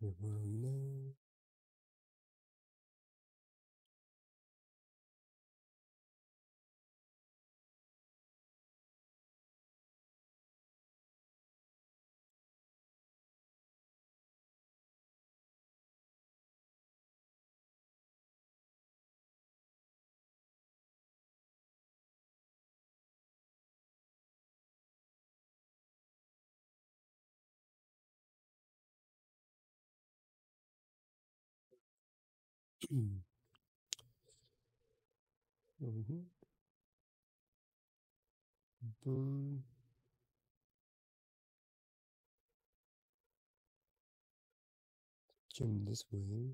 You will know. Over here. Boom. Jump this way.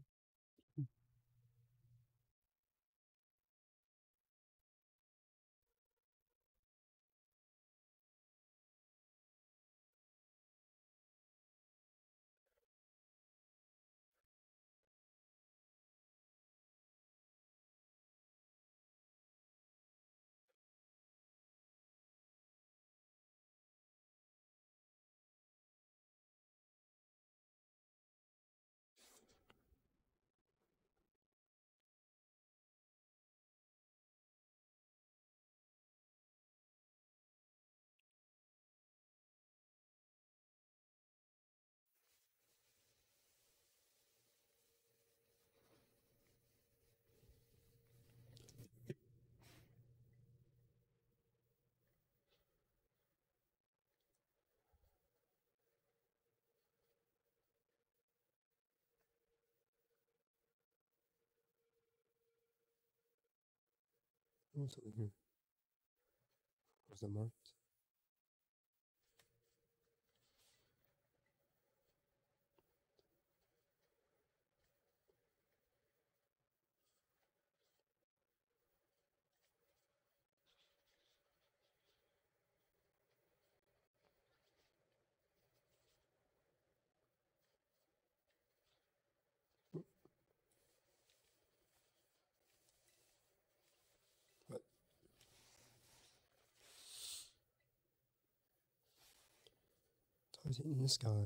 What's over here? Where's the marked? What? Toys in the sky.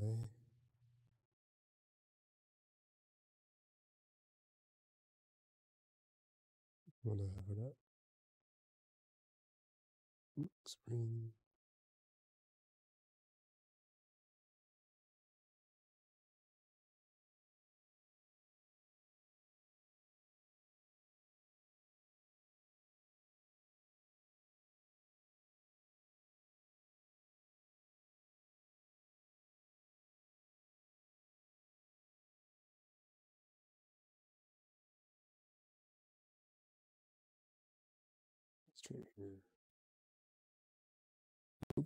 Whatever that. Spring. Straight here. Oops.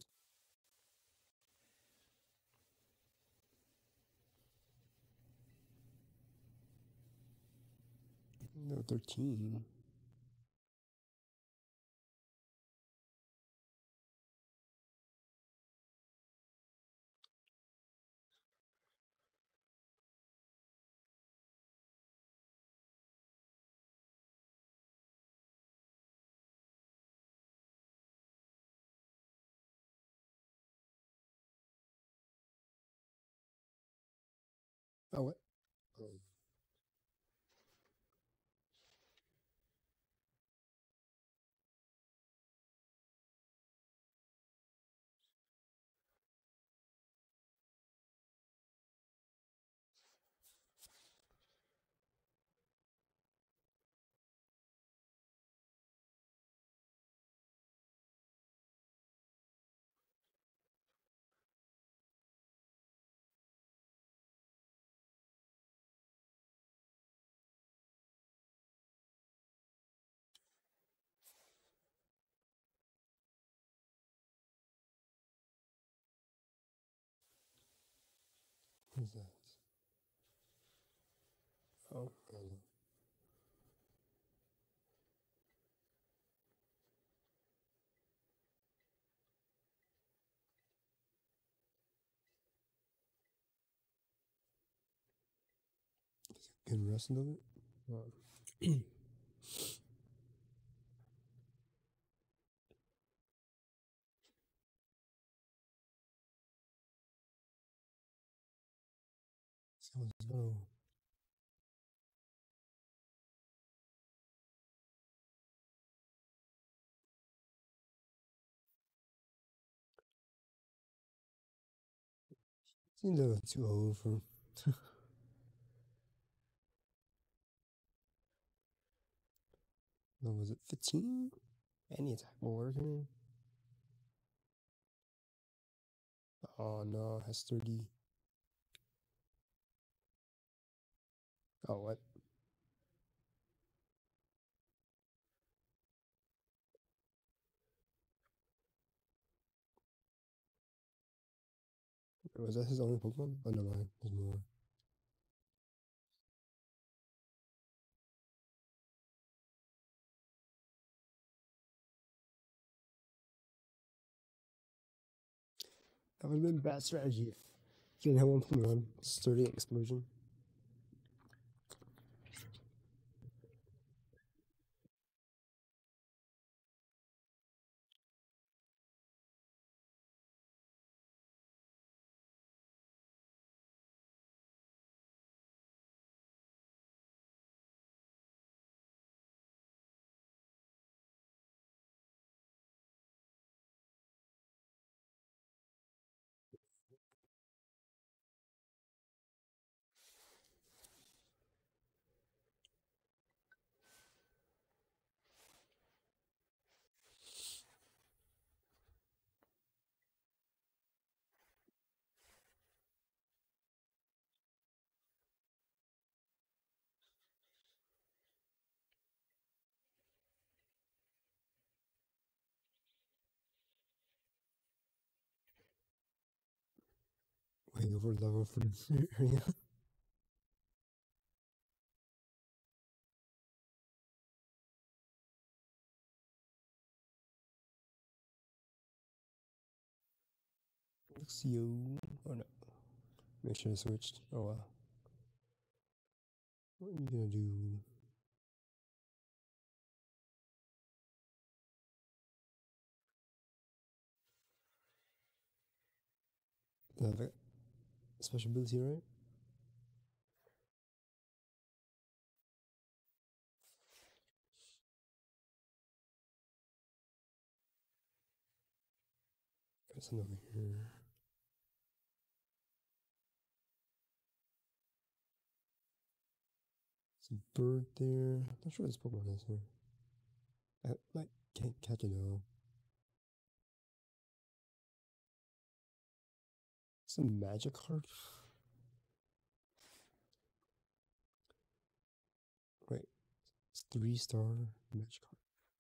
No, 13. Oh, what? Oh. What's that? Oh, I don't know. Good rest of it? Sounds low. Seems a little too old for. What was it? 15? Any attack will work here. Oh no, has 30. Oh, what? Was that his only Pokemon? Oh, no, mind. There's more. That would have been a bad strategy if you didn't have one Pokemon. Sturdy Explosion. Way over level for this area. Luxio. Oh no. Make sure I switched. Oh wow. What are you gonna do? Have a special ability, right? Got some over here. Some bird there. Not sure what this Pokemon is here. I like can't catch it though. Some magic card. Wait, it's 3-star magic card.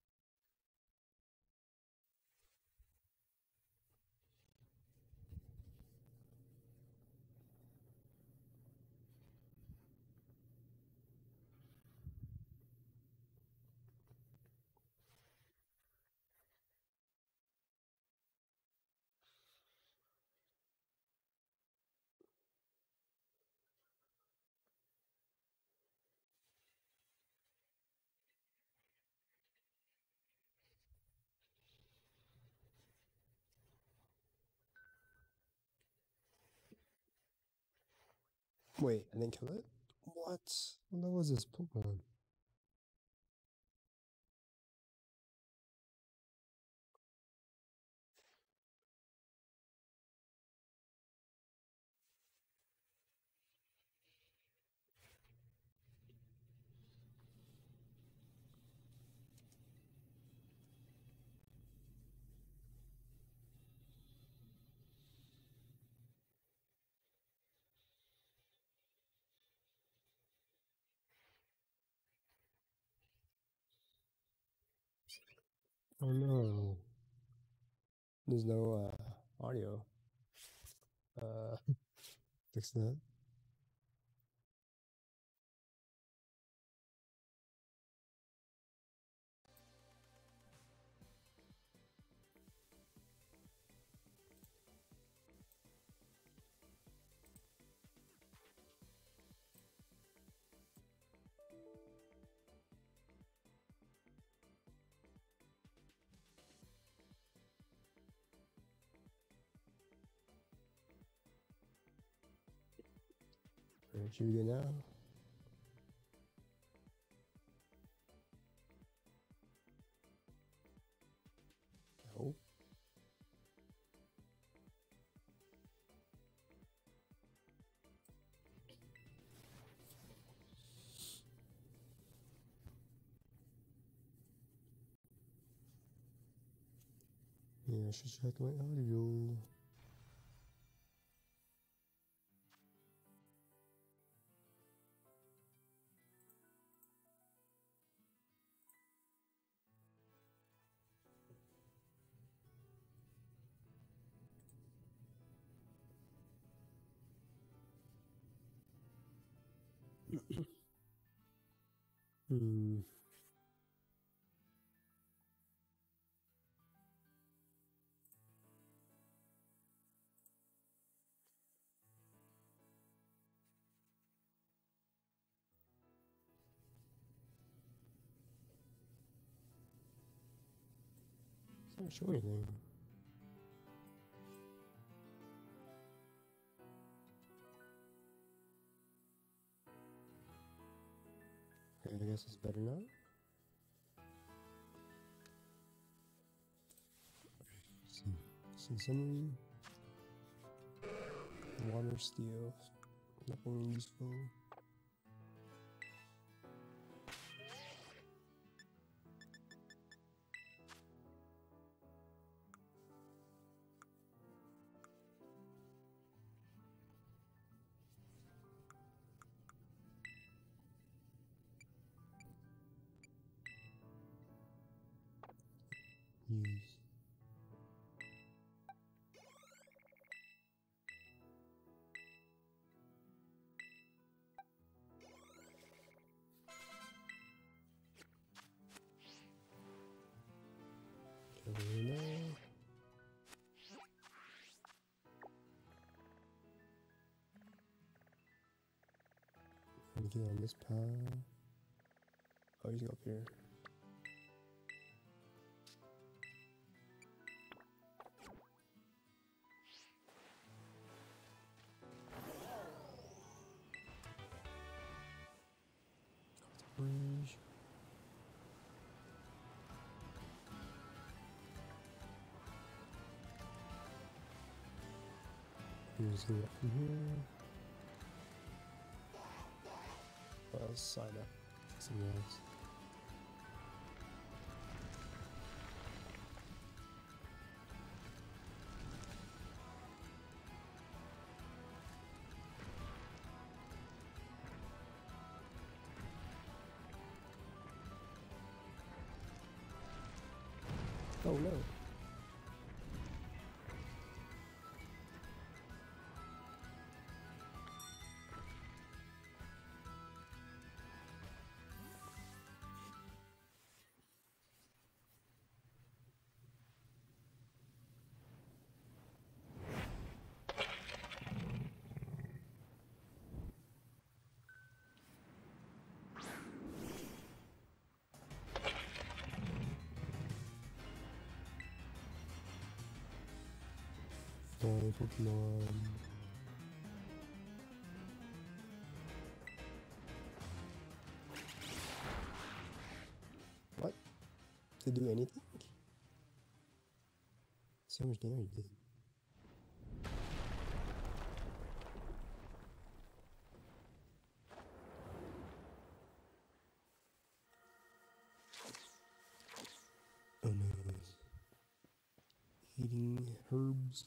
Wait, I didn't kill it? What? What was this Pokemon? Oh no. There's no audio. Fix that. Alright, should we go now? No. Yeah, I should check my audio. Hmm. It's not showing anything. Okay, I guess it's better now. See summary. Water steel. Nothing useful. Use. Over here now. Let me get on this path. Oh, he's up here. Bridge. Here's go up from here. Sign up. Something else. Oh no. Pokemon. What? Did it do anything? So much damage did. Oh no. Eating herbs.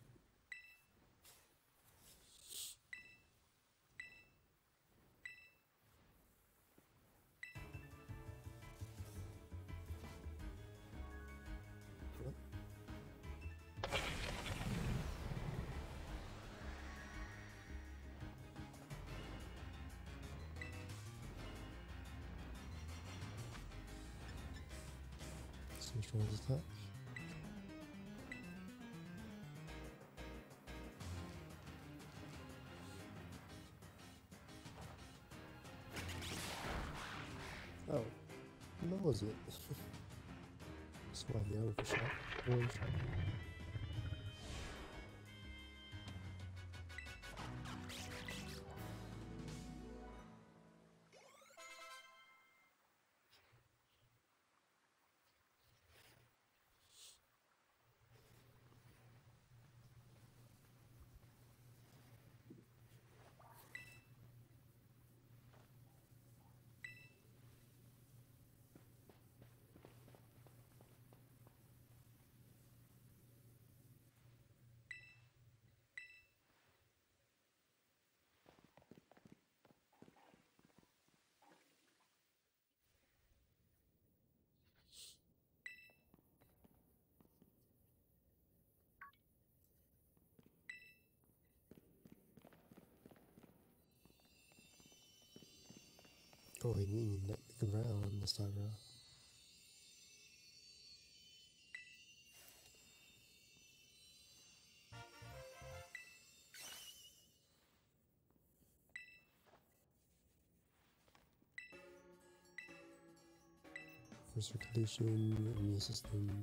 Which one is that? Oh, what was it? So I know for sure. One shot. Oh, he didn't even let the ground this time around. For circulation, immune system.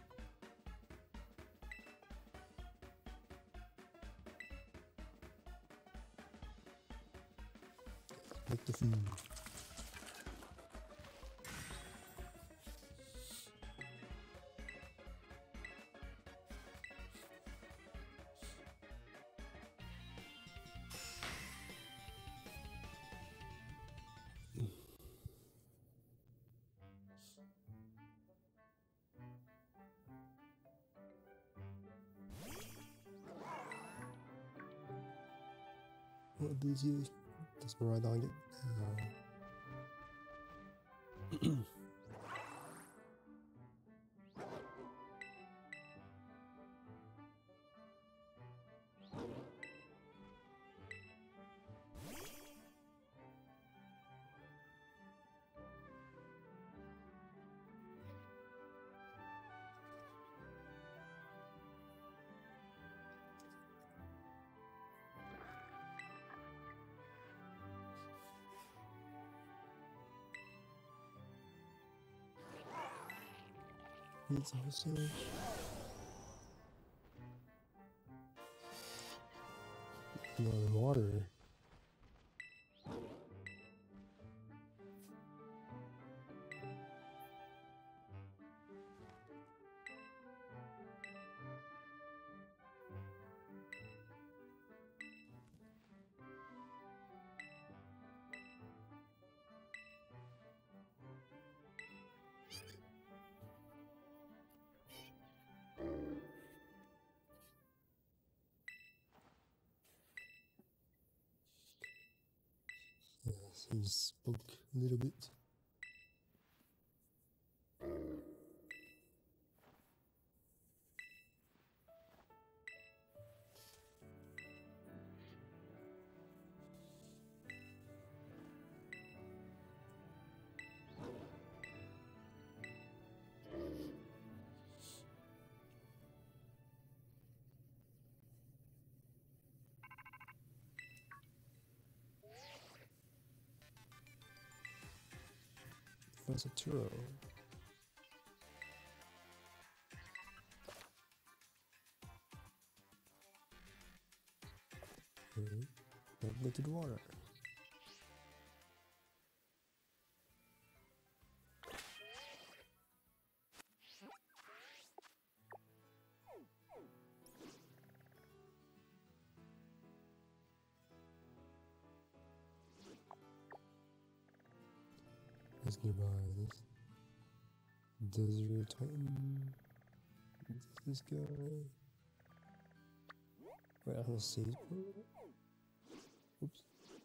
Make the food. What ability does Miraidon get? It's also no water. Yes, he spoke a little bit. Professor Turo. Don't go to the water. Let's nearby this desert titan. This guy. Wait, I don't see his oops.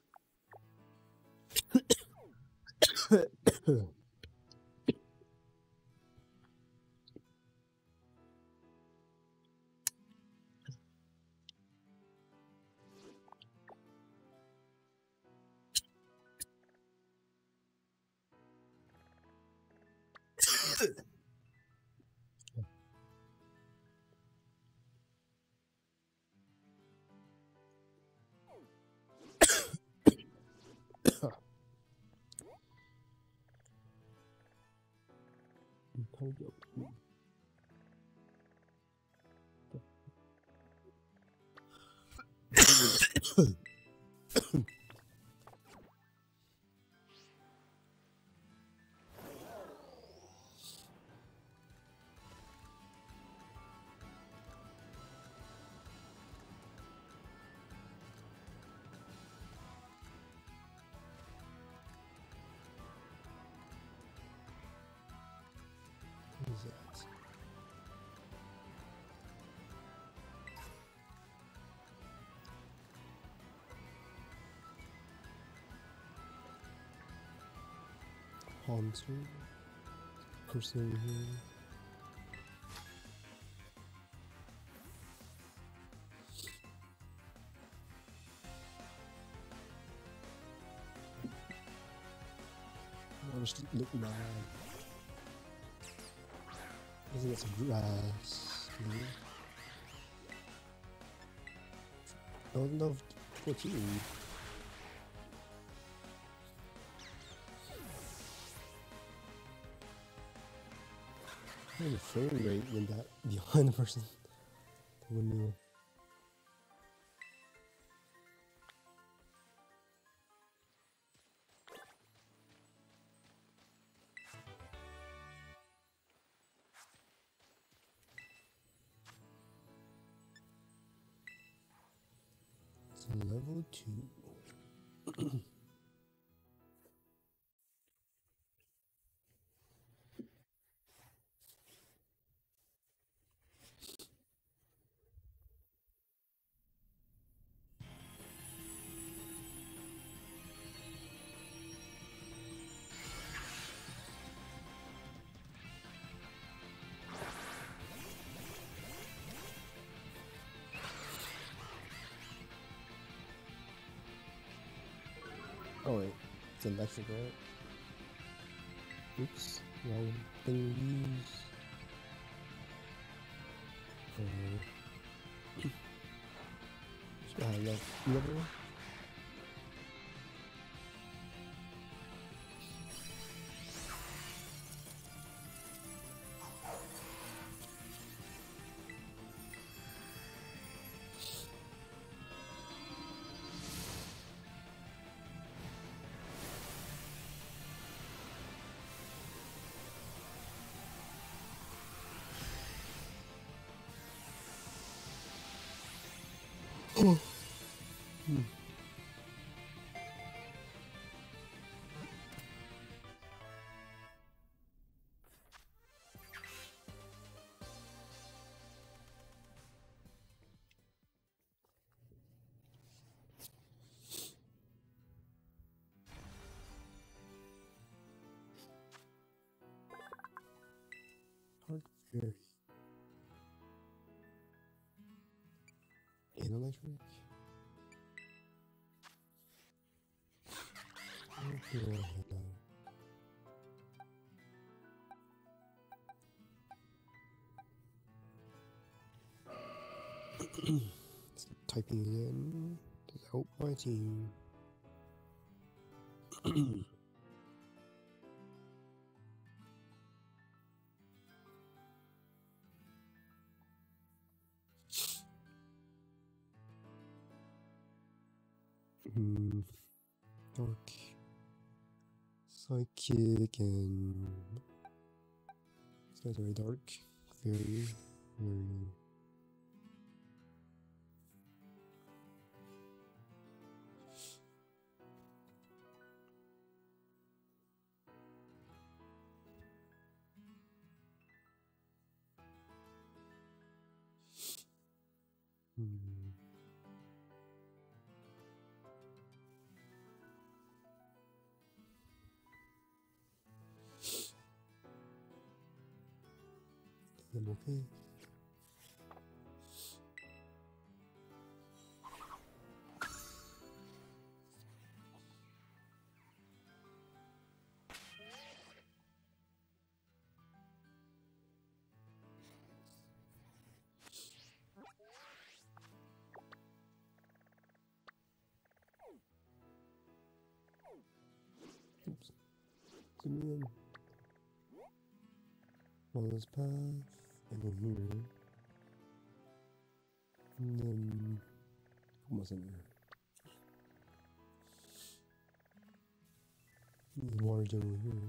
What is that? Haunter. Person here. just look mad. Let's get some grass. No, 14. What is the frame rate when that behind the person? The windmill. It's level 2. Oh wait, it's electric, right? Oops, wrong thing to use. Should I have left the other one? Oh. Hard fairy. And electric. What do I have? Typing in to help my team. Dark, psychic, and these guys are very dark, very. I'm okay. Oops. Zoom in. Follow this path. And go here. And then what's in there? The water's over here.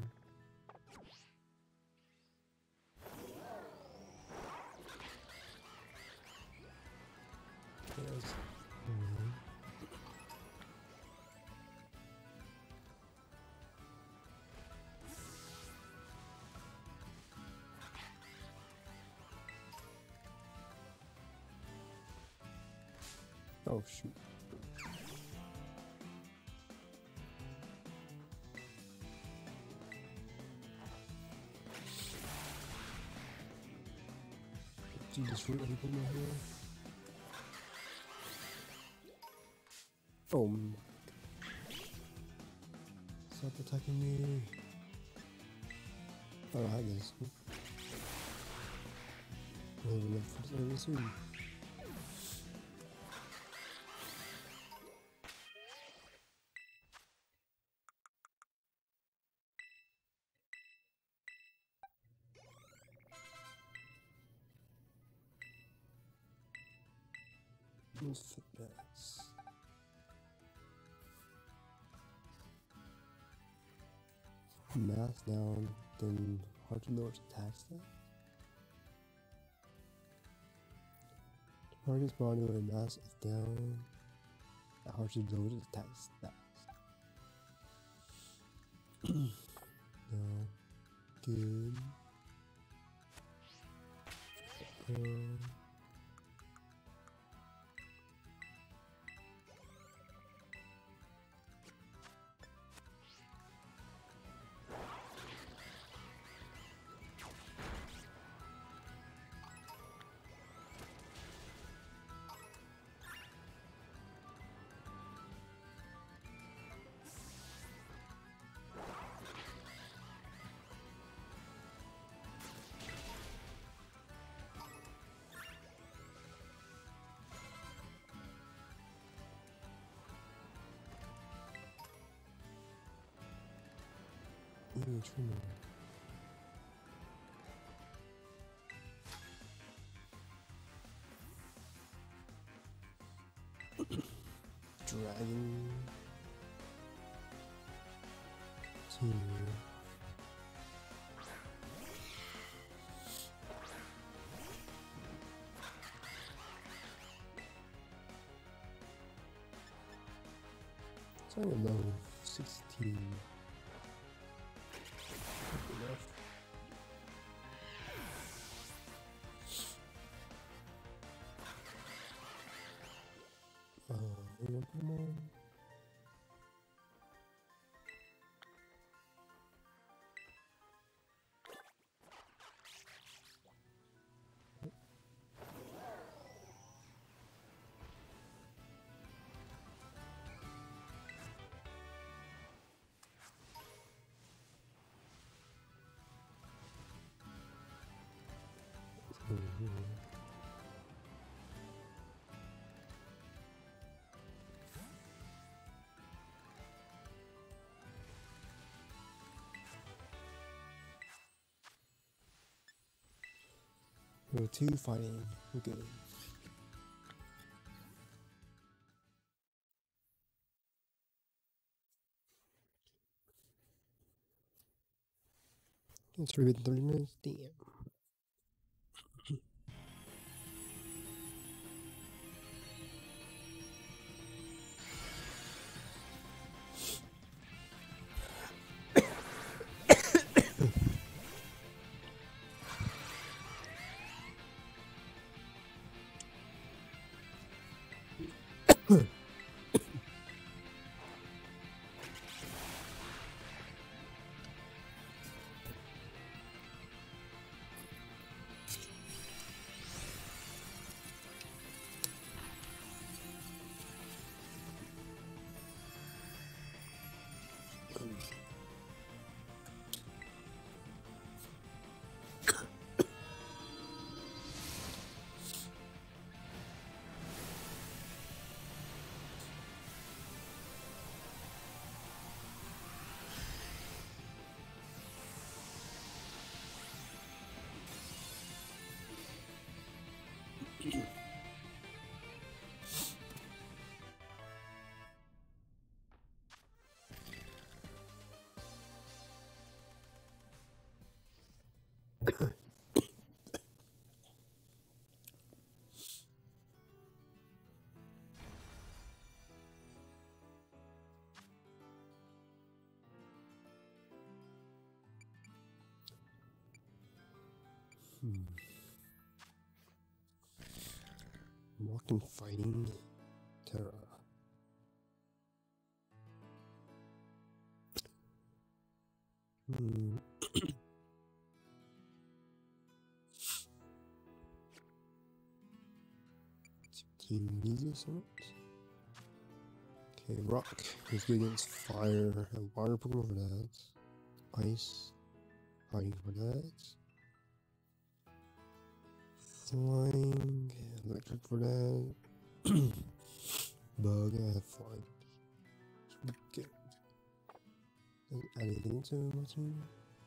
Yes. Oh shoot. Did you destroy everything out here? Oh, stop attacking me. I don't have this. I don't even know if it's ever seen. Fitness. Math down, then hard to lower attack stat. Target's body weight mass is down. Hard to lower attack stats. No. Good. Dragon 2. It's only level 16. Pokemon. There were 2 fighting. Okay. It's already been 30 minutes. Damn. Walking fighting Terra. Team needs this or not? Okay, rock is good against fire and water Pokemon for that. Ice. Flying grenades. Flying, electric grenade. Bug, flying. Should be good. Anything to my team?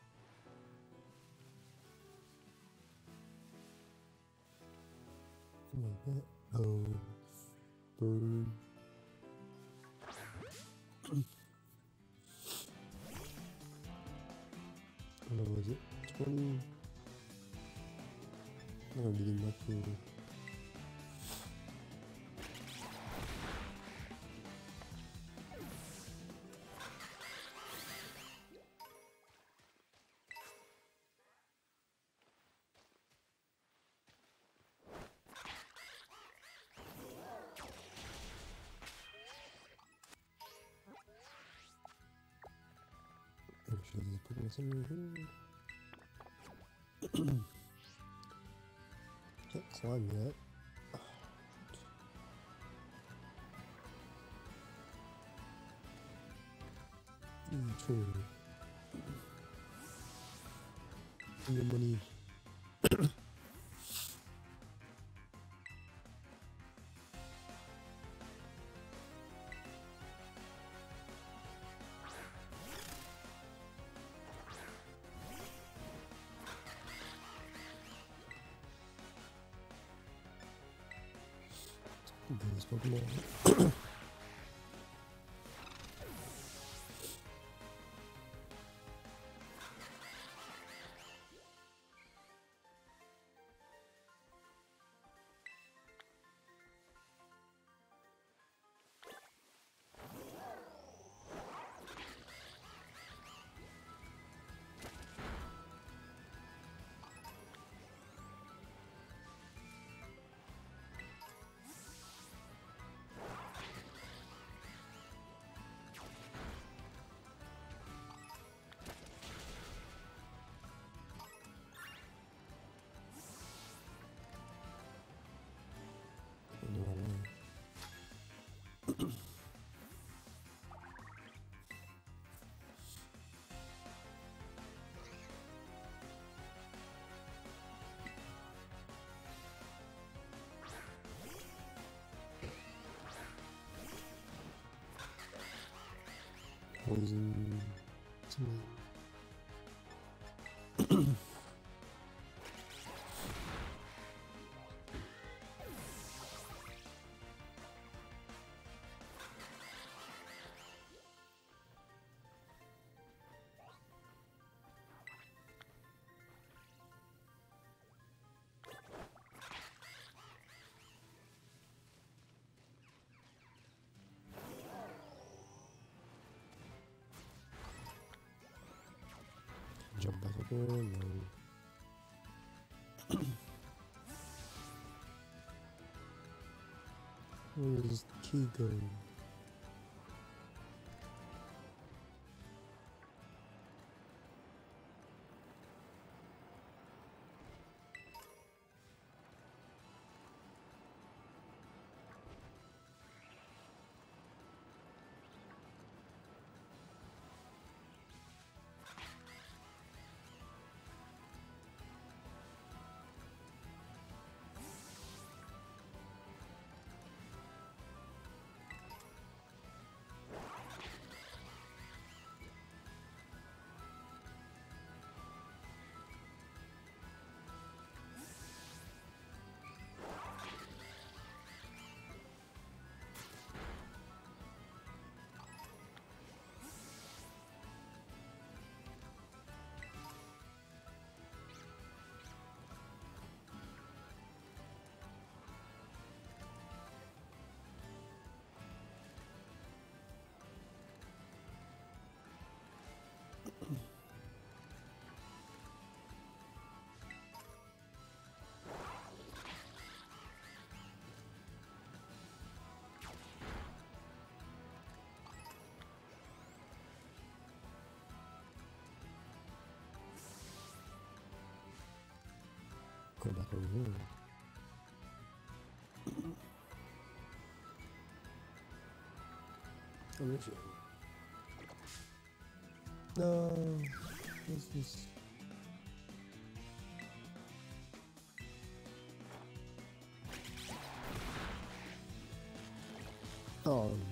Oh, bird. What was it? 20. I don't really much for actually put myself in here. Can't climb yet. True. The money. Those Pokemon. Poison. Jump back up there. No. Where does the key go? Go back over here. Oh, there's you. No. What's this? Oh no.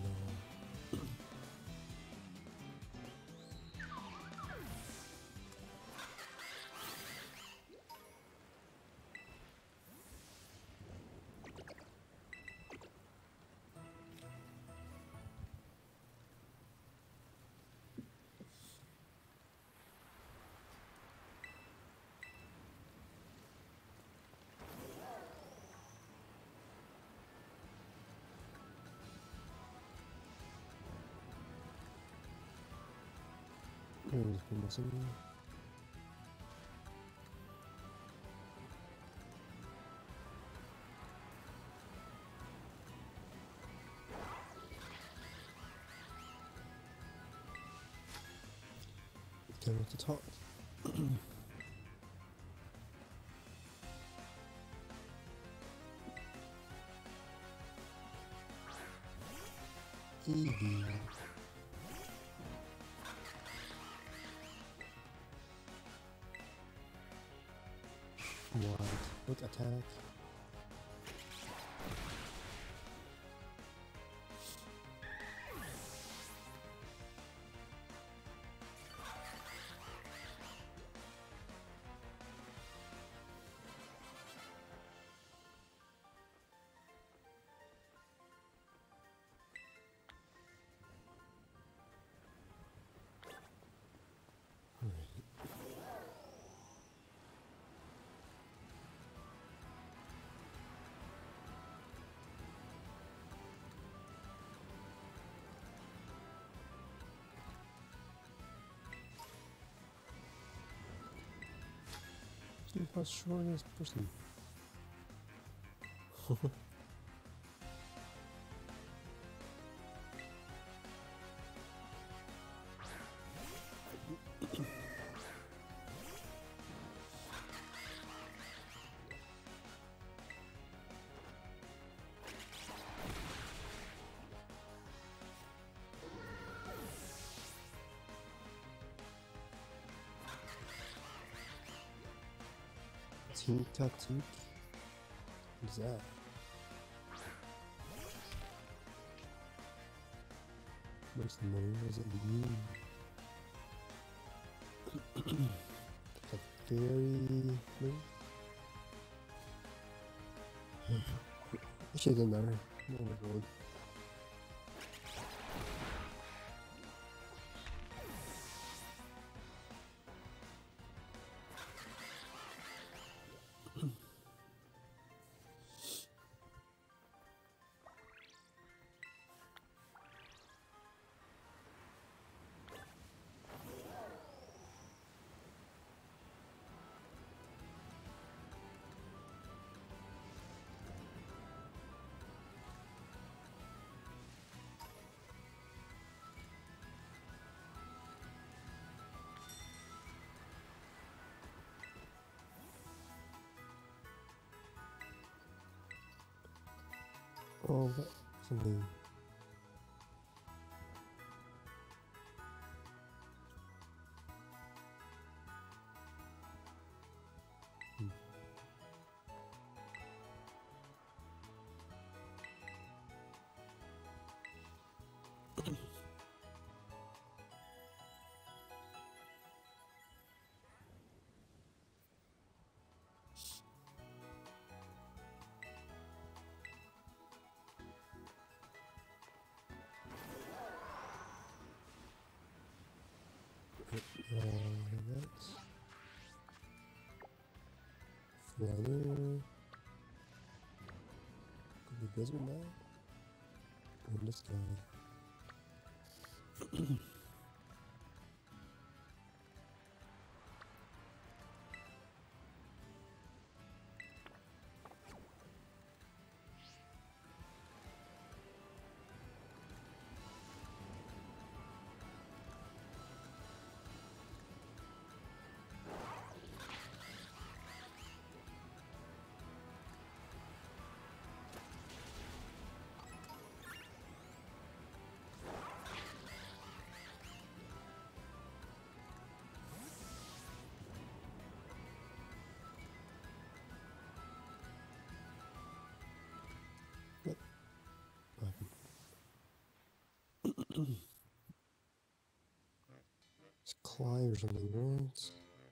Missing. Going to the top. Eevee. What attack? See how strong this person. Tink-a-tink. What is that? What's the name? What does it mean? A fairy thing? Actually, it doesn't matter. Oh my god. Oh, that's something. That's Flutter. Could be this one now. And this guy. fly or something, right?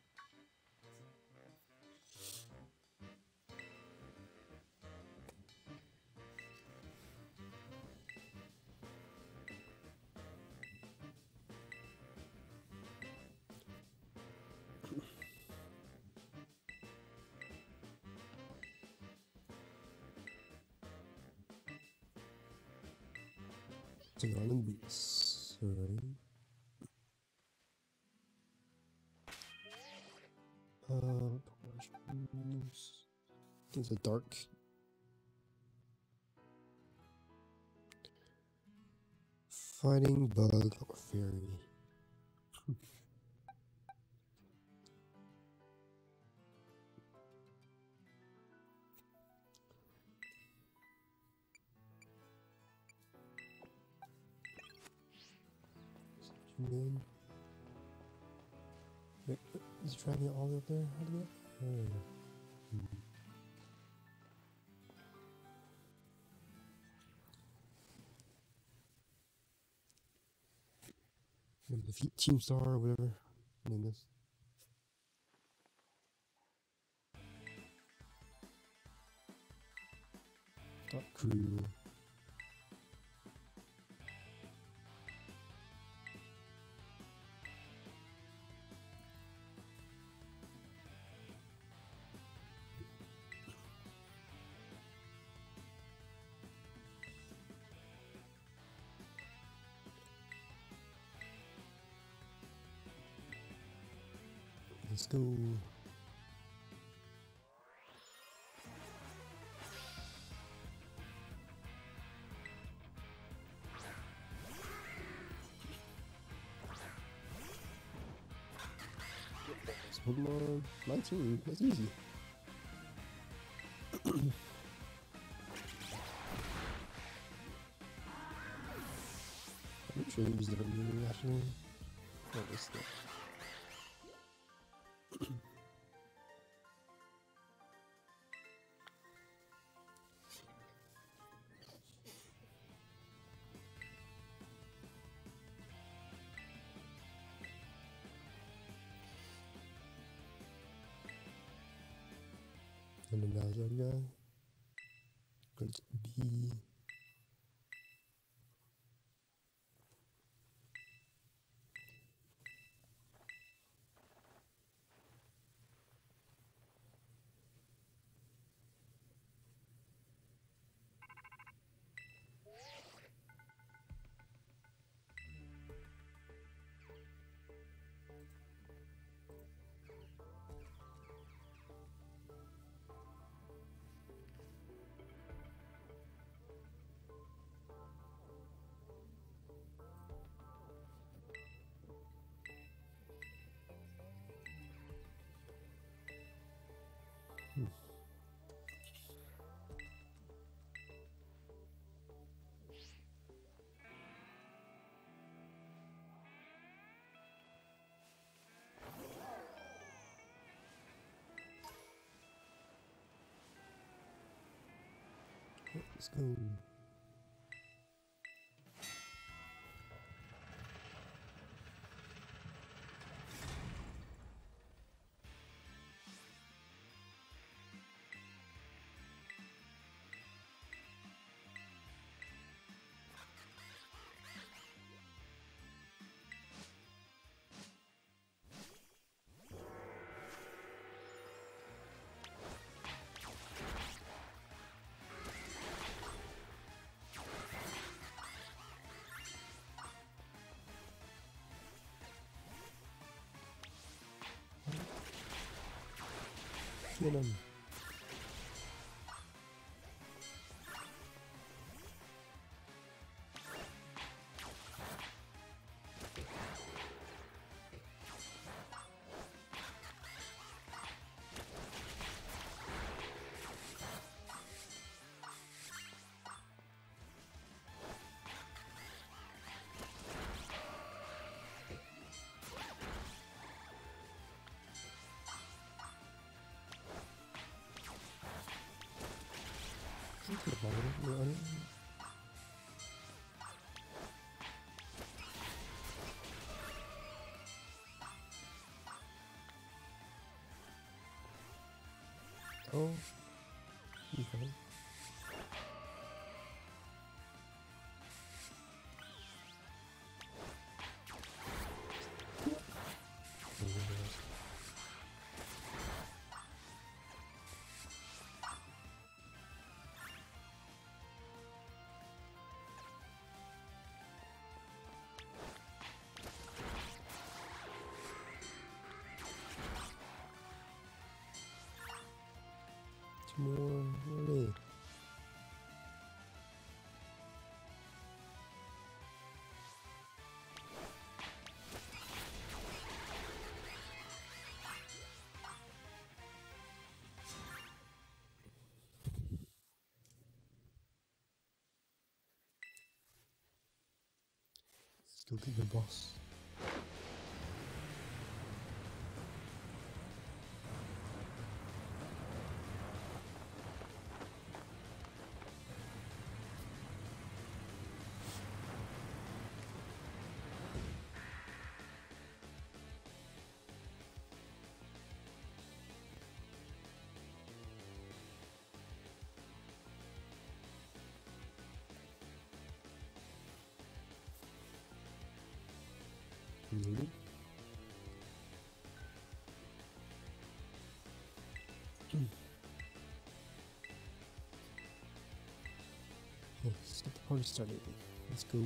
Take on the beats, alright. Questions. Things are dark. Fighting bug or fairy. Then wait, is it dragging it all the way up there? How do you get? Oh. Maybe defeat Team Star or whatever. Name this. Top crew. Let's go. Pokemon 19, that's easy. I'm sure they use different meaning actually. Oh, this stuff. And then that other guy. Good B. Let's go. Get him. more. Where are they? Let's go get the boss. Maybe. Let's get the party started. Let's go.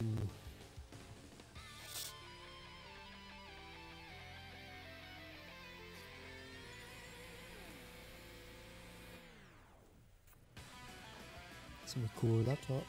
Let's record laptop.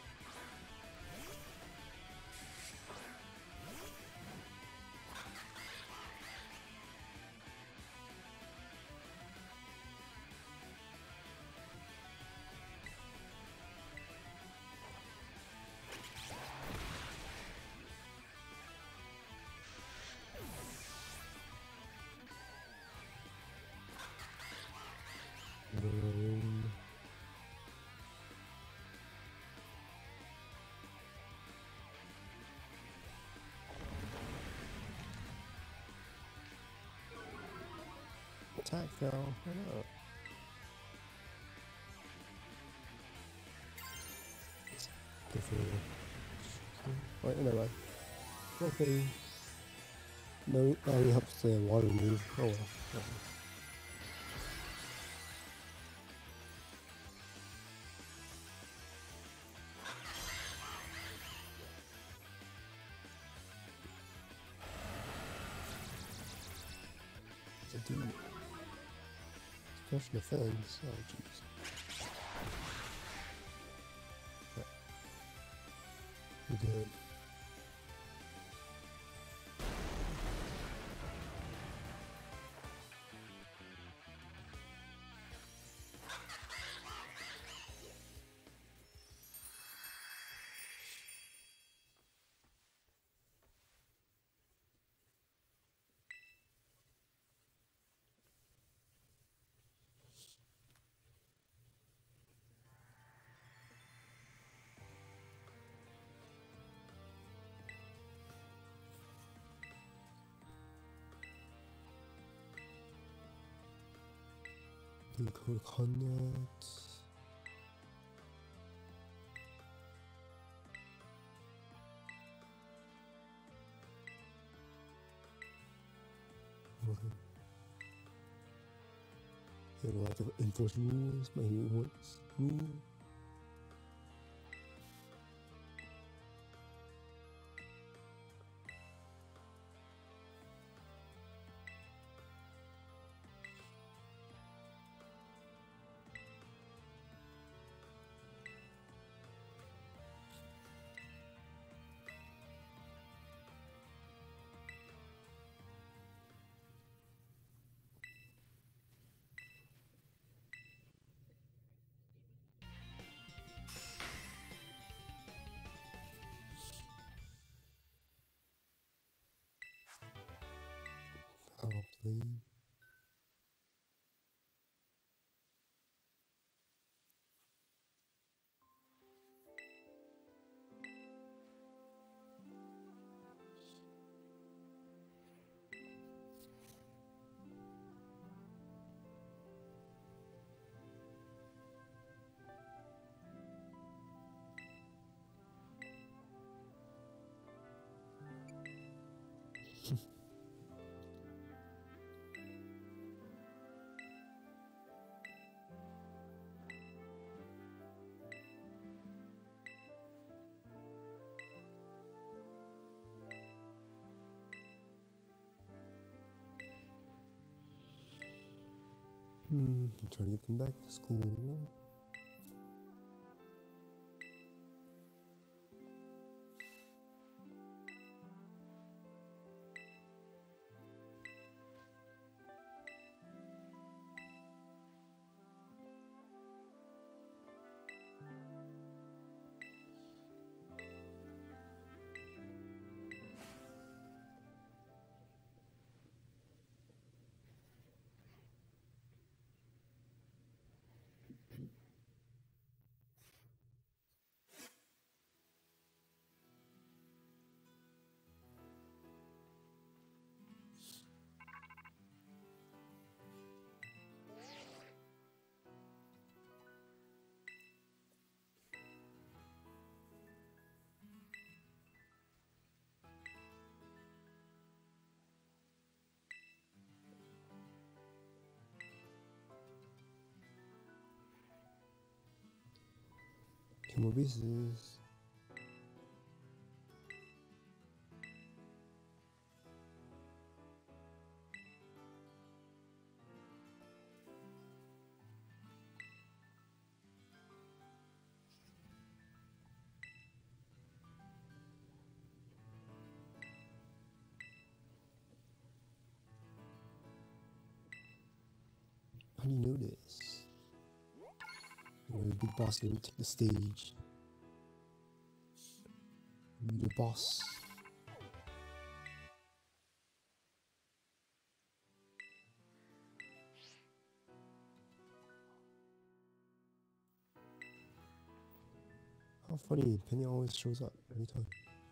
Attack fell. Why not? Go for it. Right, anyway. Okay. No, that only helps the water move. Oh well. It's a dude. Special defense. Oh jeez. We're good. Blue cognac. He will have to enforce rules, but he wants rules. Probably. I'm trying to get them back to school. Two more pieces. How do you know this? You're the big boss here, take the stage. You're the boss. How funny, Penny always shows up every time.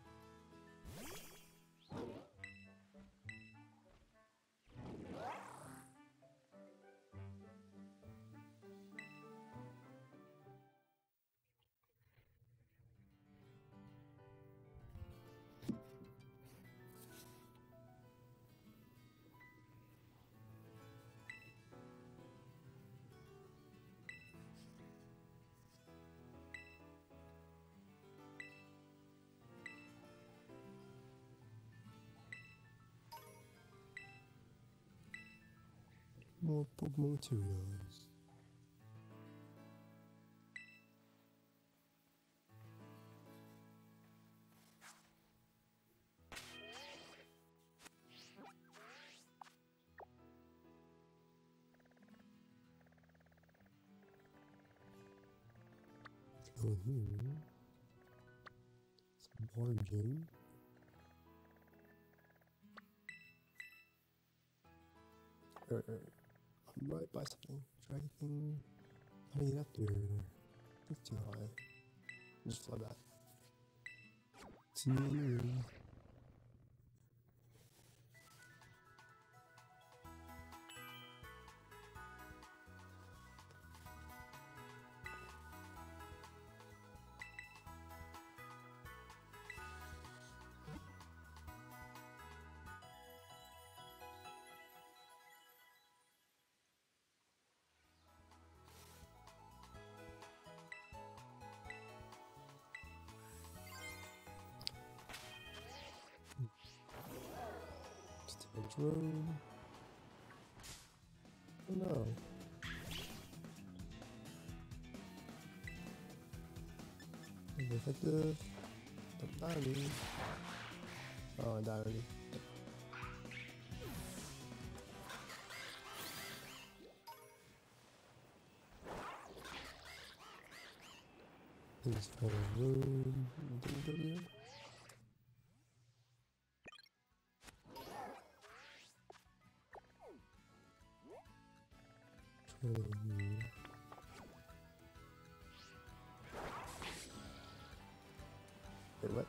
More Pokemon materials. Let's go here. Some water gym. I'm right by something. Dragon. How do you get up there? It's too high. Just fly back. See you in the room. Stage road. Oh no. Effective. Don't die me. Oh, I died already. Please find a room. Didn't go here. Wait, what?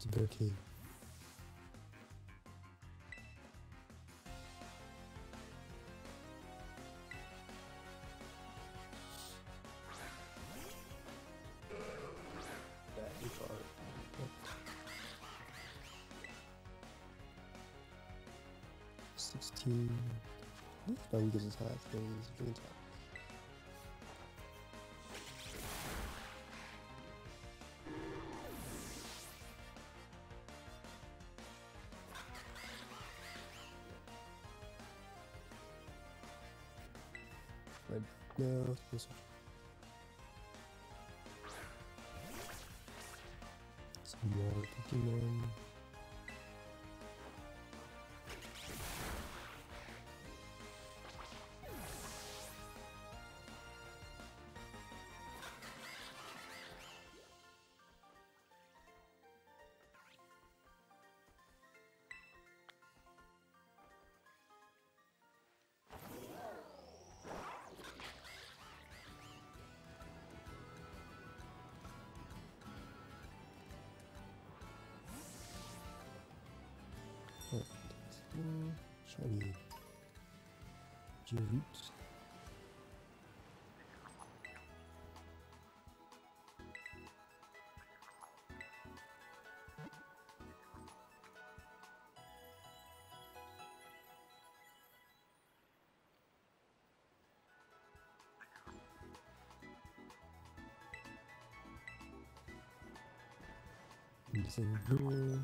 It's a barricade. That is hard. 16. No, he gets attack. He's getting attack. No, this some more Pokemon. Shiny Geodude. Anything here?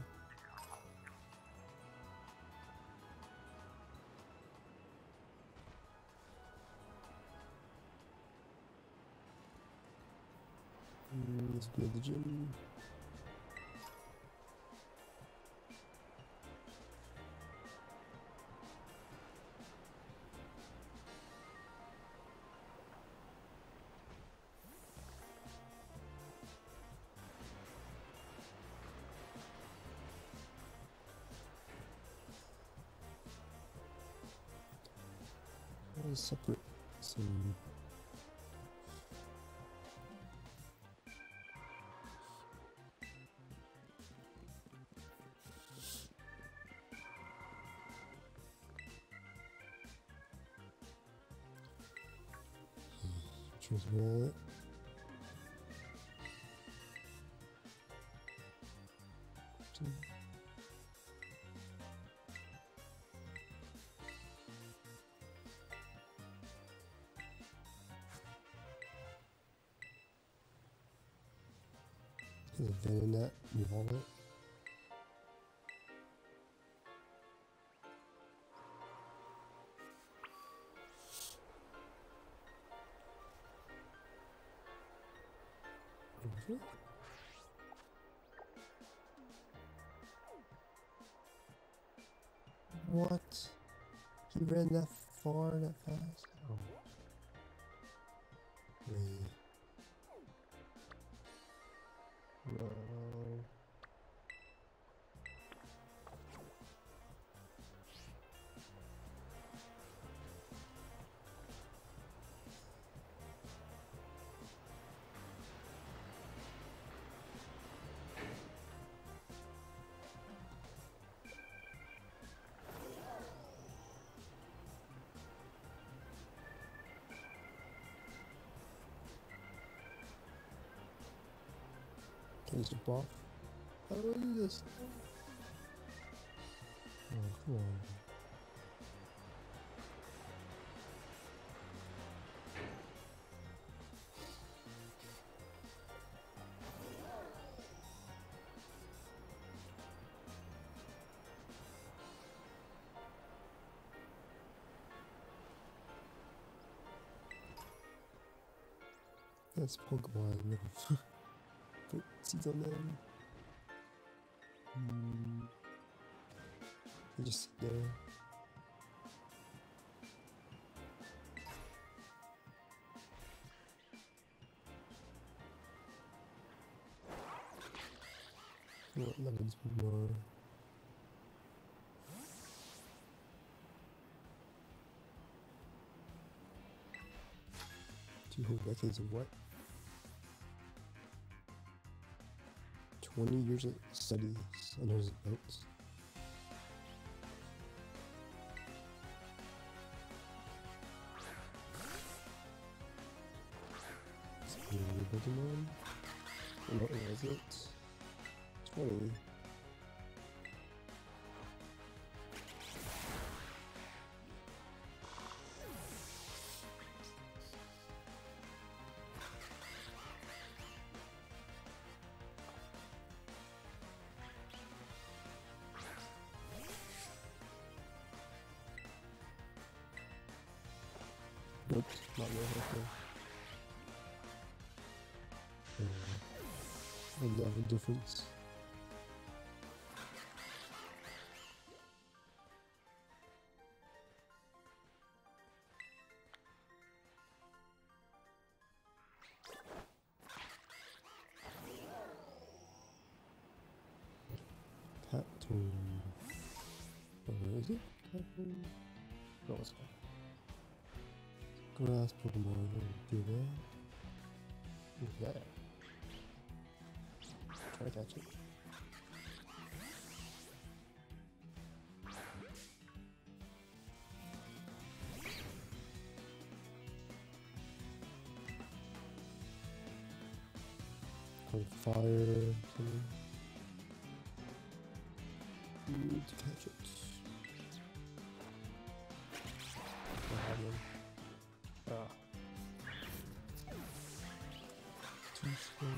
Let's go to the gym. Separate some. Choose wallet. There's a Venonat wallet. Really? What? He ran that far, that fast? Oh. Wait. No. Can you jump off? How do I do this? Oh, come on. That's Pokemon. Put seeds on them. They just sit there. What lemons more? Two whole decades of what? 20 years of studies under his belt. Pokemon? What was it? 20. Nope, not really helpful. A level difference. Pattoon. Where is it? Pattoon? No, it's not. Grass Pokemon, do that. Yeah. Try to catch it. On fire. Need to catch it. Ah. Too slow.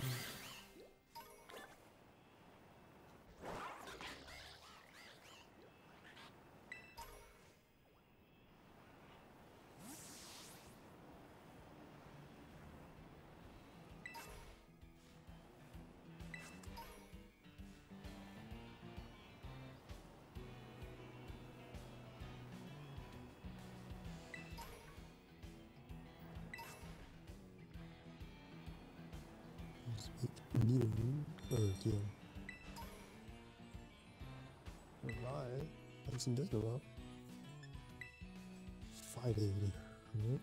Medium or deal. Alright, haven't seen this in a while. 580. Alright.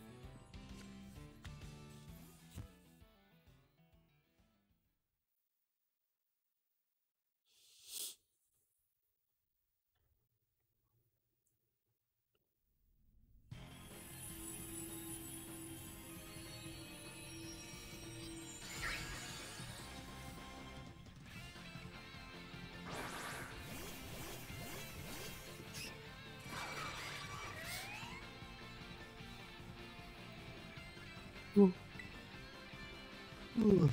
Hiding.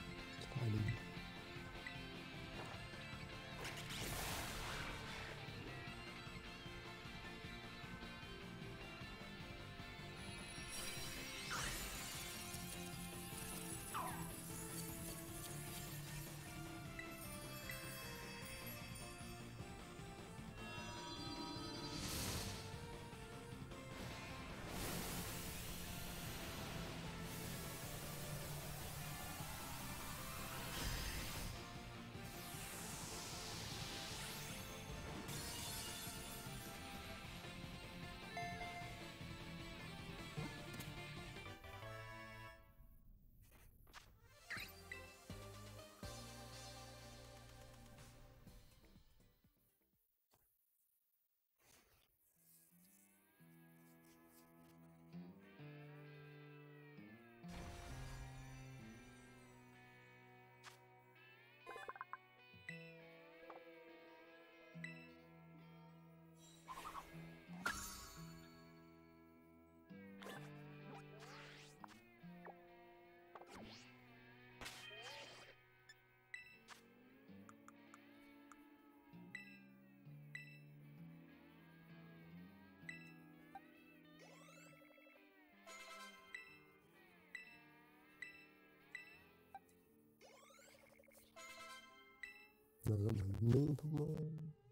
Another main Pokemon.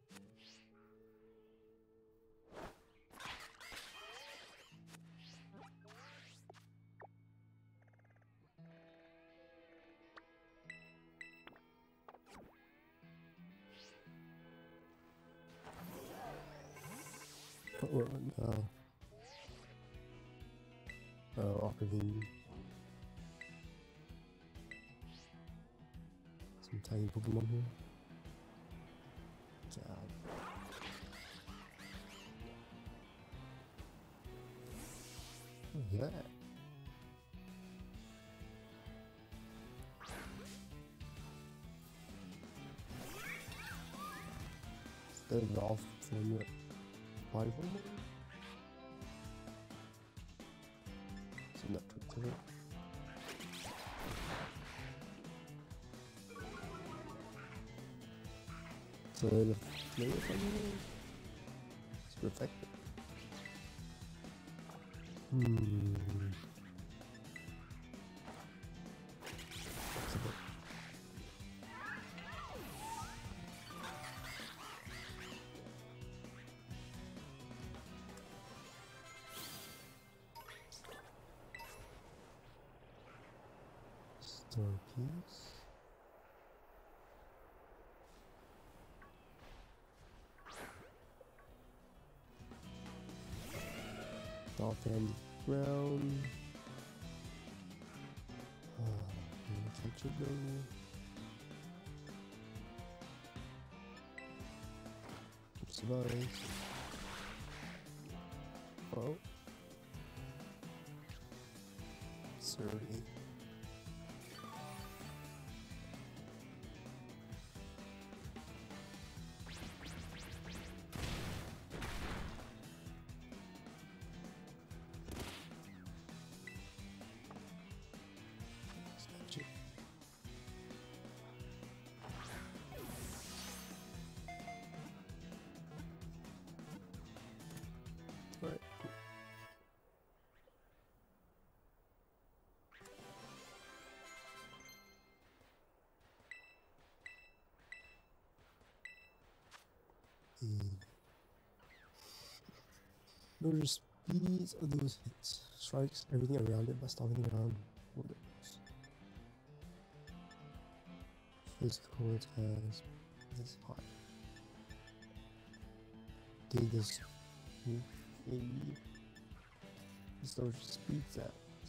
What now? Oh, Aquavine. some tiny Pokemon here. God. What is that? Instead of Ralph from the body form? Isn't that pretty cool? So the flavor from it is perfect. Star piece. Dolphin Brown. Catch it though. Survive. Oh. 30. Right. Notice speeds of those hits. Strikes everything around it by stomping around. Physical attacks this high. Did this maybe so speed that.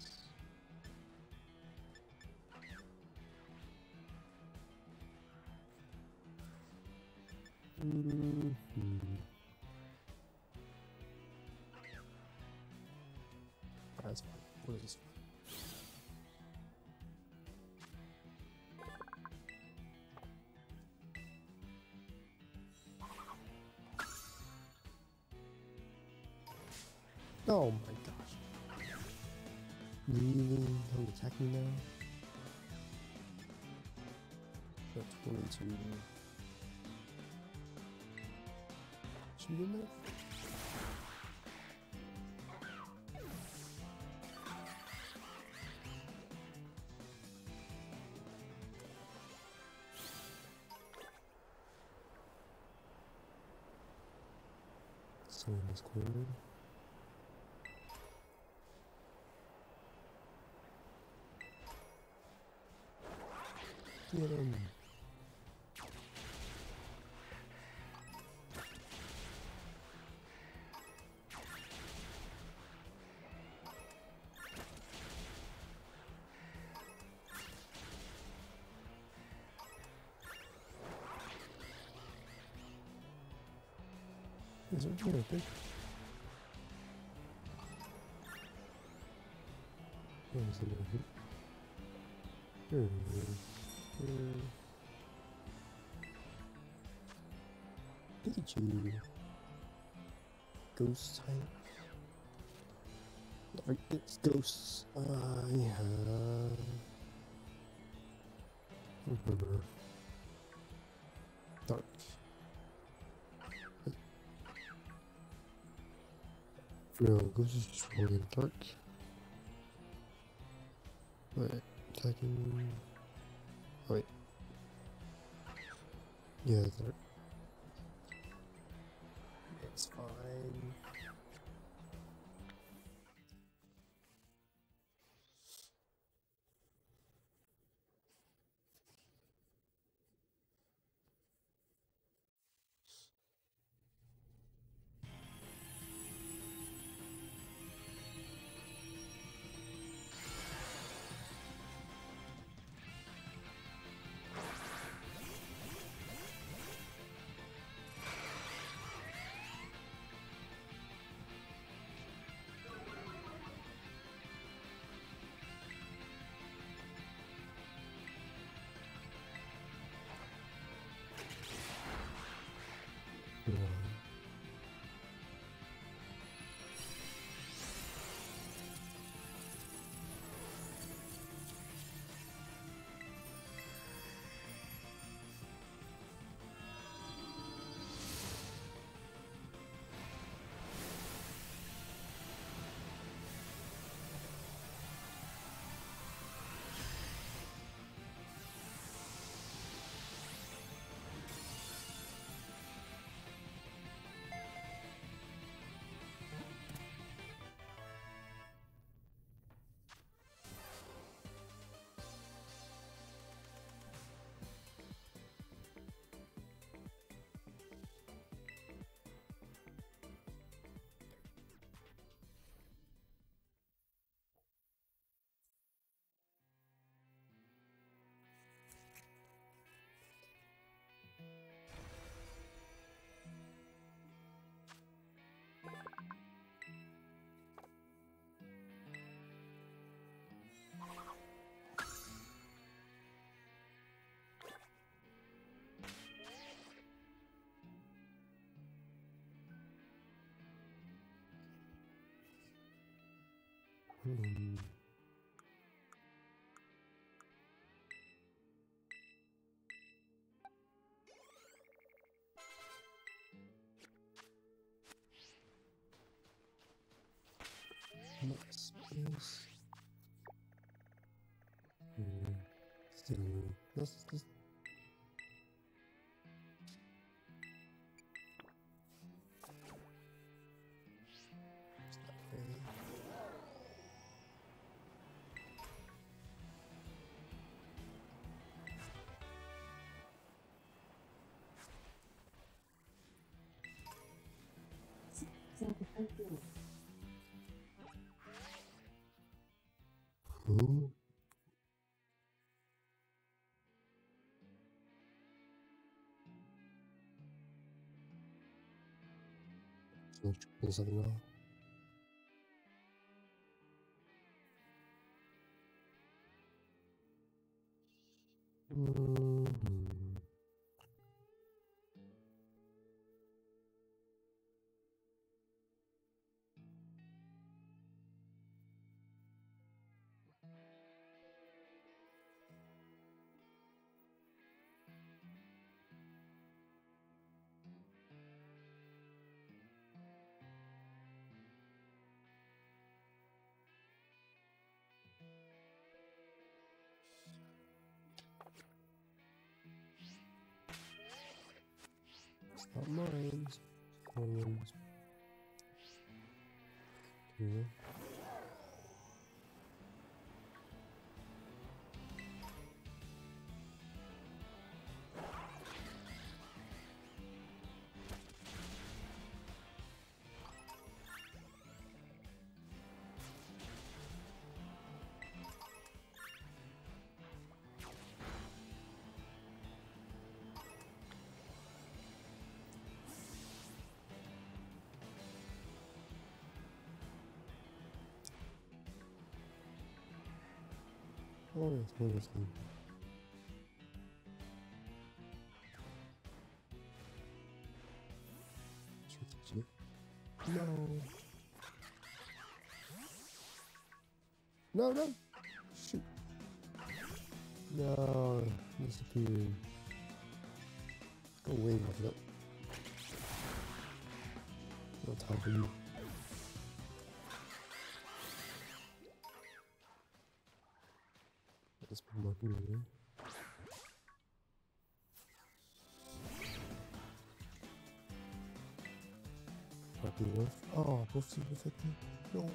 That's fine. What is this? Oh my gosh. Really? Don't attack me now? Got 22. Should be enough? So in this corner. Get him. Is it really good? Where's the little hit? There it is. Pikachu. Ghost type. Like it's ghosts. Yeah. Dark. No, ghost is just rolling dark. Wait, attacking. Oh, wait. Yeah, dark. It's fine. Space. This Ooh. Pull something off. It's not mine. Someone's. Yeah. Oh, yes, interesting. No. No, no. Shoot. No. Disappeared. Go away, my it. No time for you. Let's put my food in there. Happy with. Oh, both super effective. No.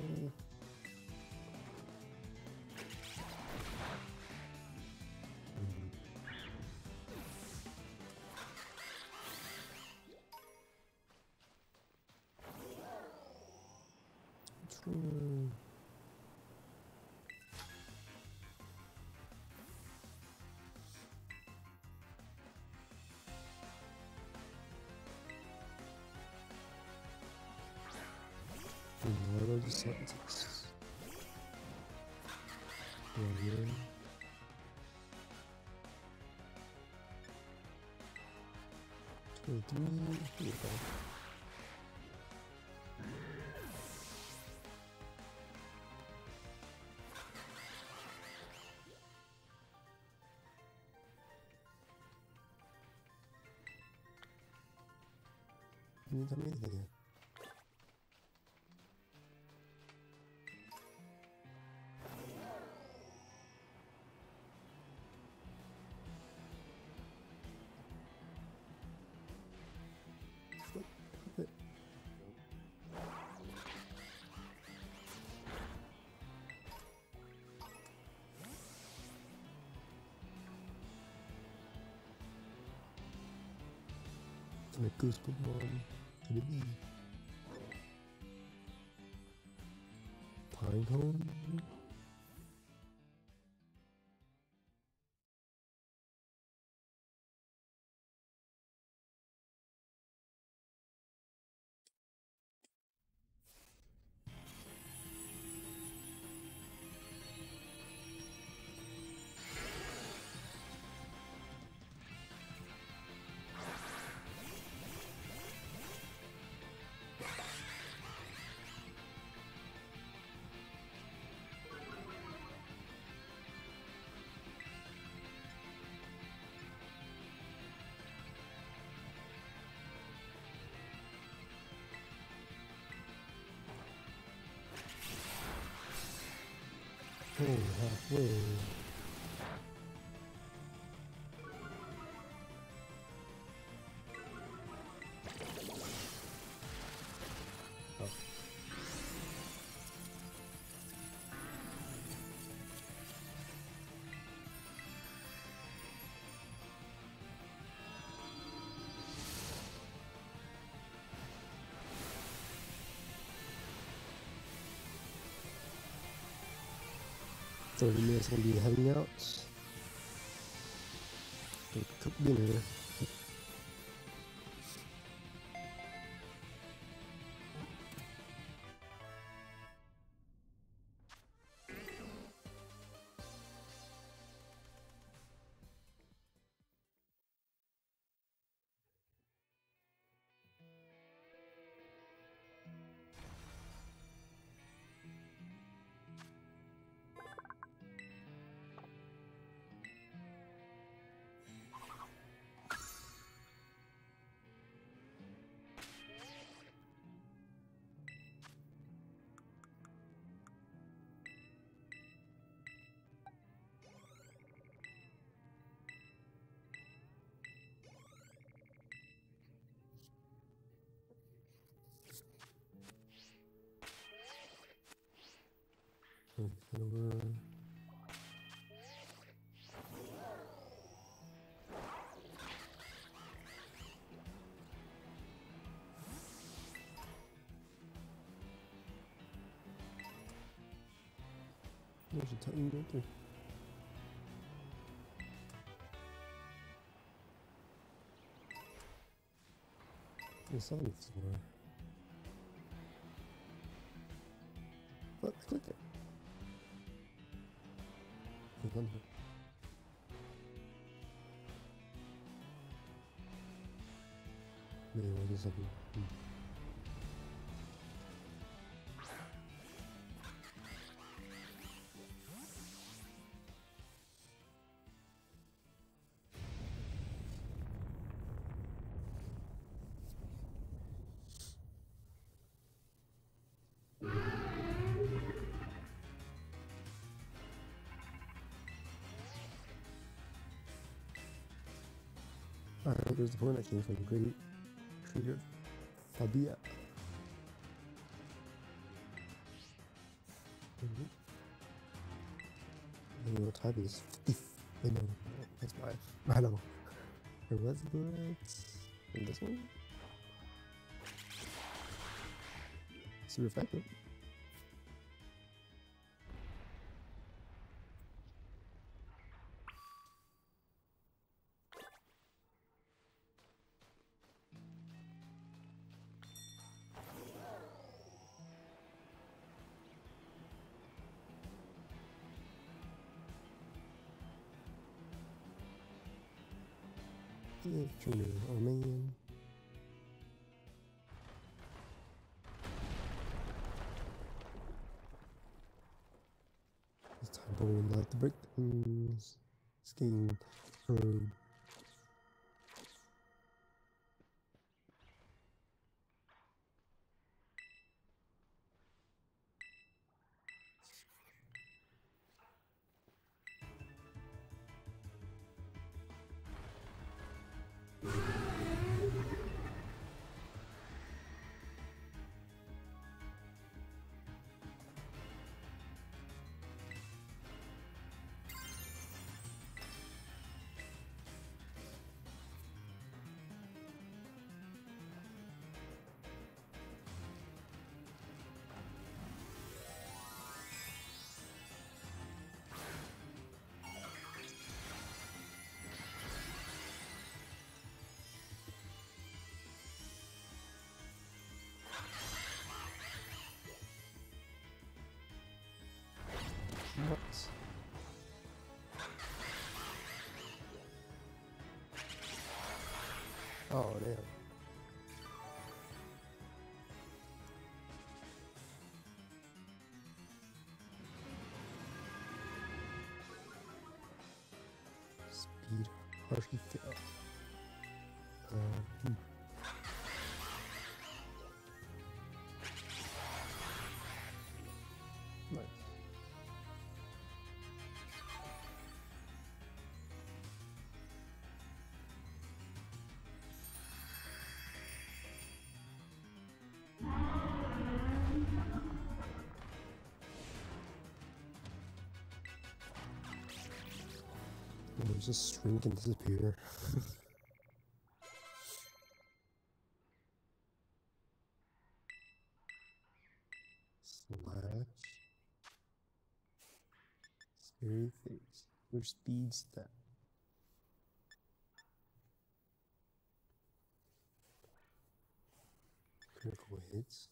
True. What are the sentences? Yeah. 23. Here we go. You didn't tell me anything yet. My goose Pokemon. Could it be? Pinecone? Oh, halfway. Oh. 30 minutes gonna be hangouts. Cook dinner. Over. There's a Titan right there. It's on the floor. What? Click it. Click on it. Maybe what is something? Alright, there's the point that came from. Great Trader Fabia. And what type is 50? I know, that's why. I know. And let's go in this one. Super effective. Junior, oh man. It's time to like the break things. Skiing road. What? Oh damn. Speed harshly fail. Hmm. Nice. just shrink and disappear. Slash. Scary face. Your speed step. Critical hits.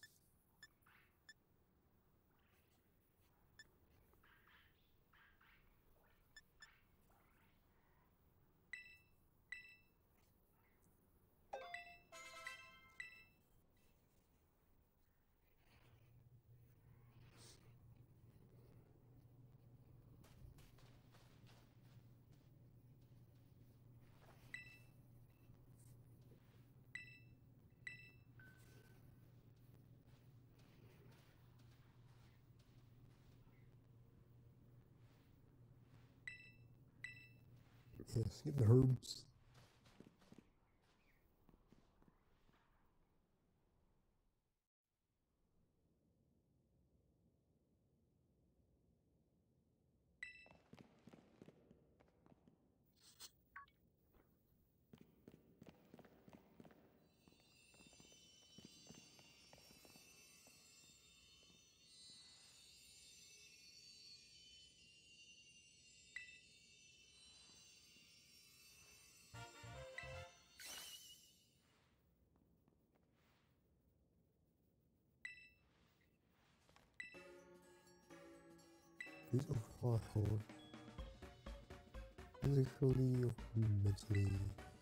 Yes, get the herbs. Is overall hard. Physically or mentally.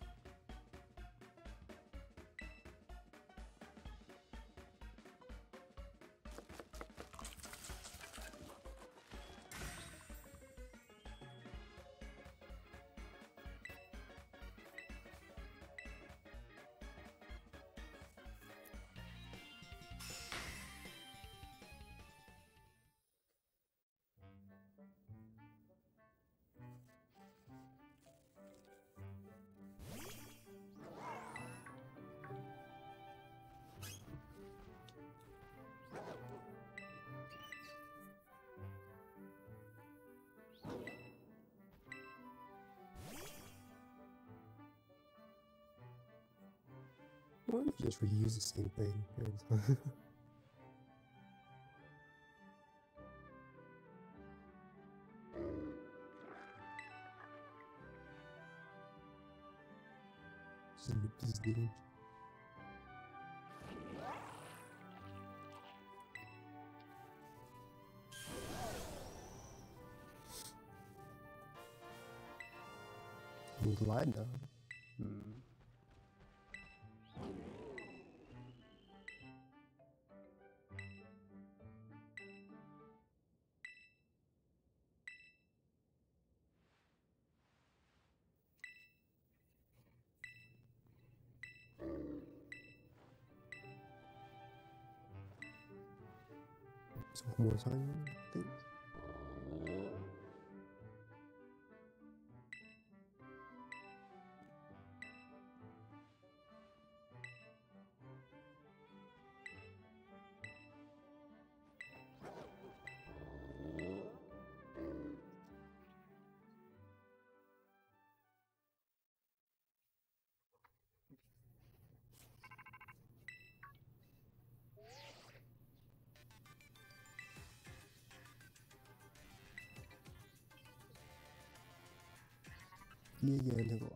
Why don't you just reuse the same thing every time? Just nip this dude. Glide down. So one more time, I think. Yeah, never.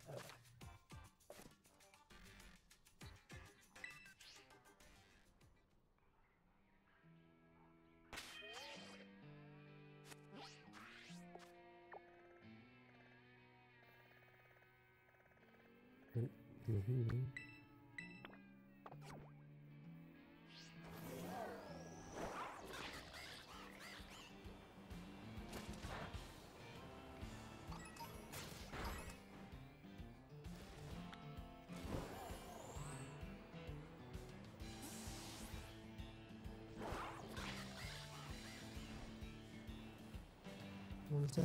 What was that?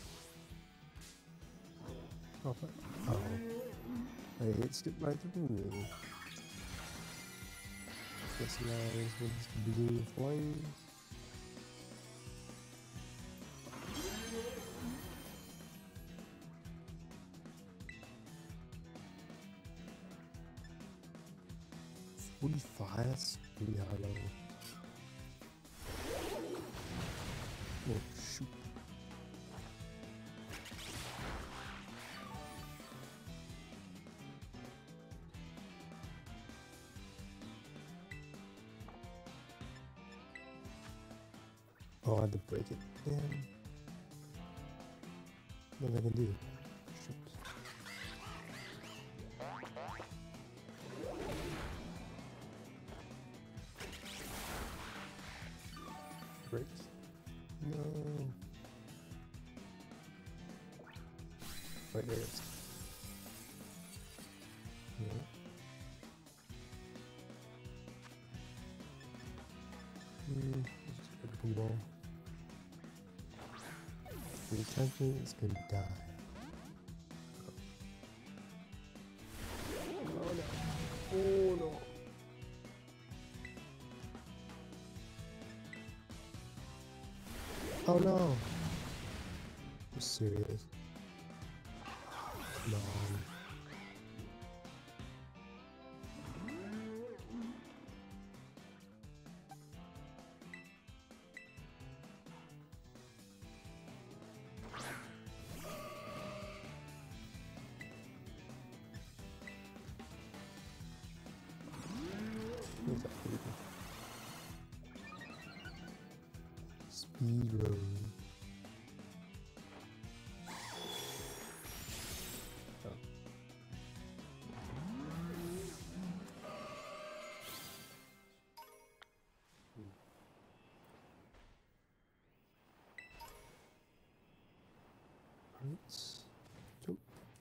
Oh, oh. I hit skip right through me. Guess now is with the blue flames. 45? That's pretty high level. Oh, shoot. Oh, I had to break it. Damn. Nothing I can do. Shoot. Break. No. Right there it is. No. Just get the ball. If it touches me, it's gonna die. Oh no. Oh no. Oh no. I'm serious. Come on. What's that for? Speed road. Oh. Let's jump.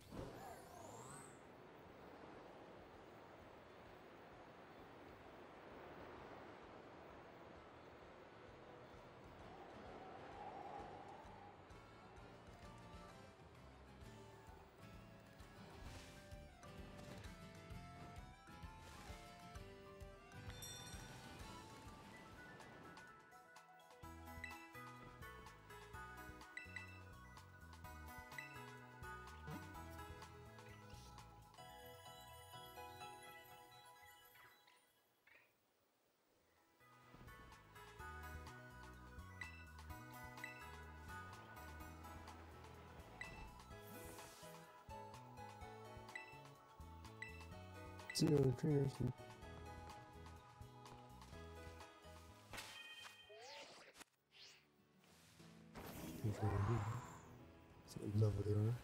Zero trainers. Level they are.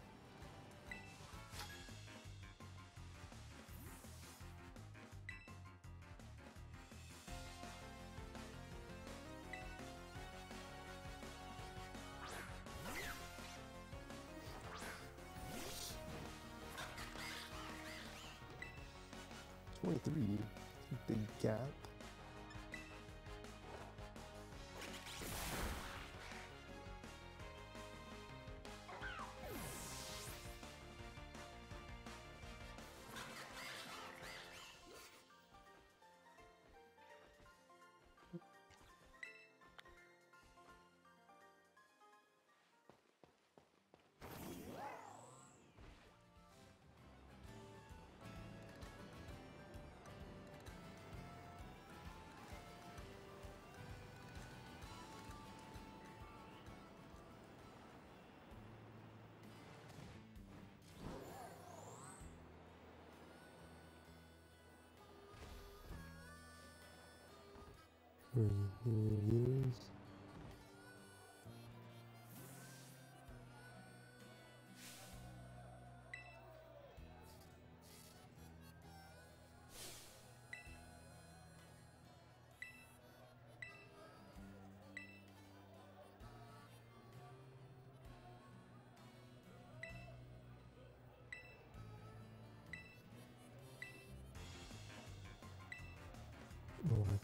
$23. Big gap. Here it is. What?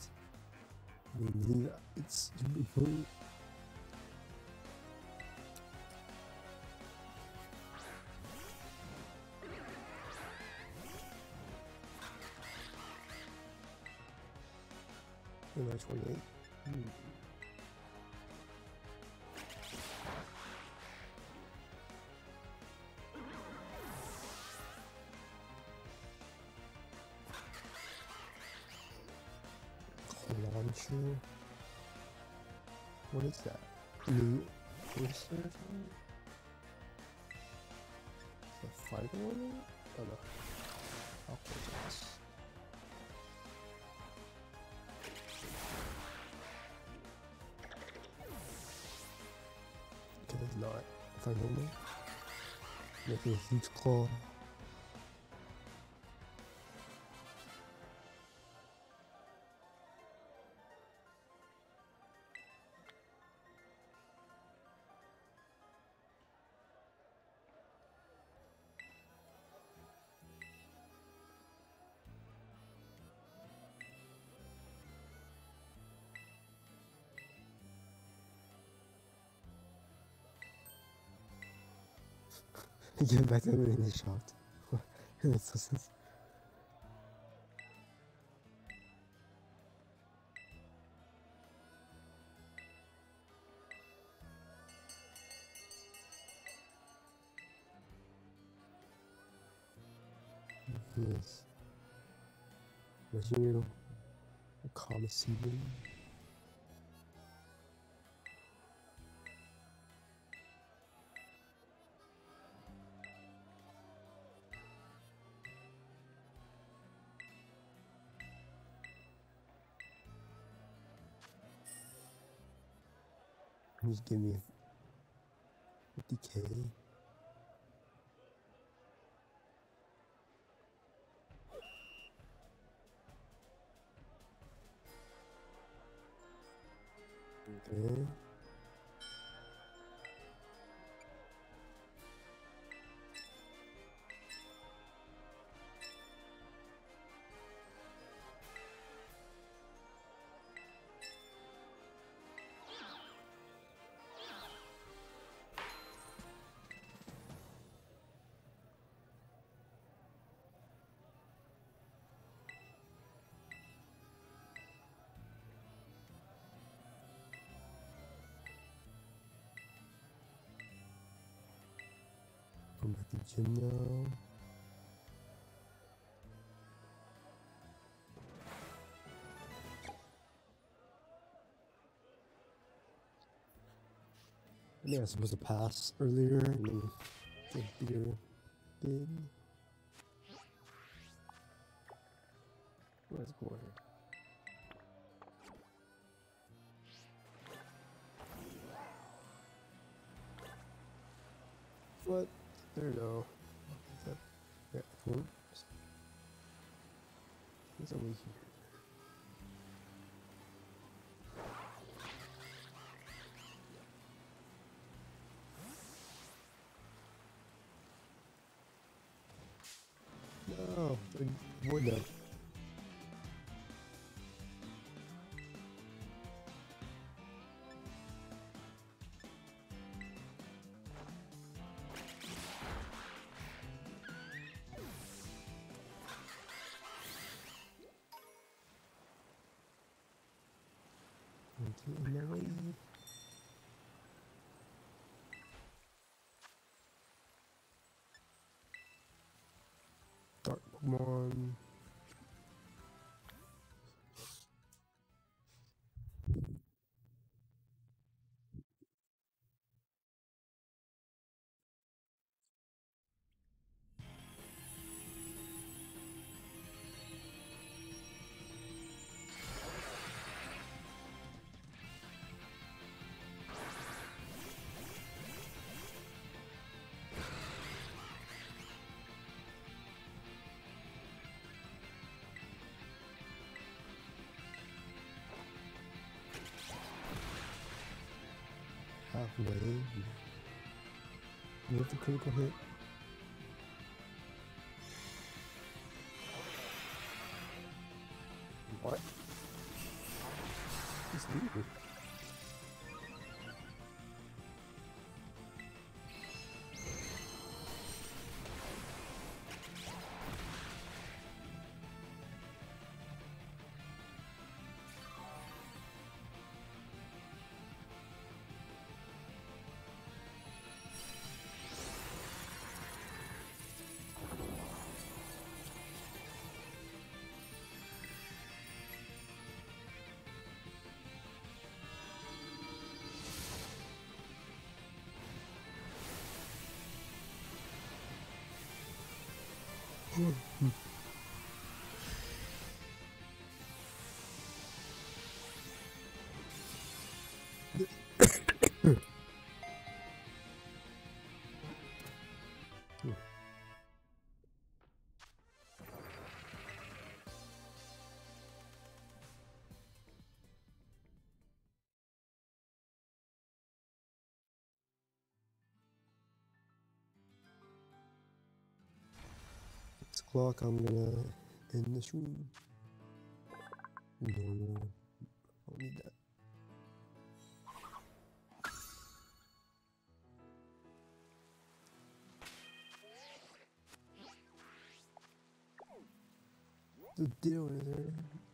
It's beautiful. Am I 28? sure. What is that? New oyster or something? Is that fighter one? Oh no. I'll close this. Okay, it's not. If I remember. Making a huge claw. Get back to the mini shot. It makes no sense. Yes. Imagine a Colosseum. Just give me 50K. Okay. Come back to the gym now. I think I was supposed to pass earlier and then get bigger big. Let's go here. What? There we go. Is that, yeah, oops. What's over here? No, avoid that. In my way. Dark Pokemon. Halfway. With the critical hit. What? It's weird. 6 o'clock, I'm gonna end the stream. No, I don't need that. The deal is there.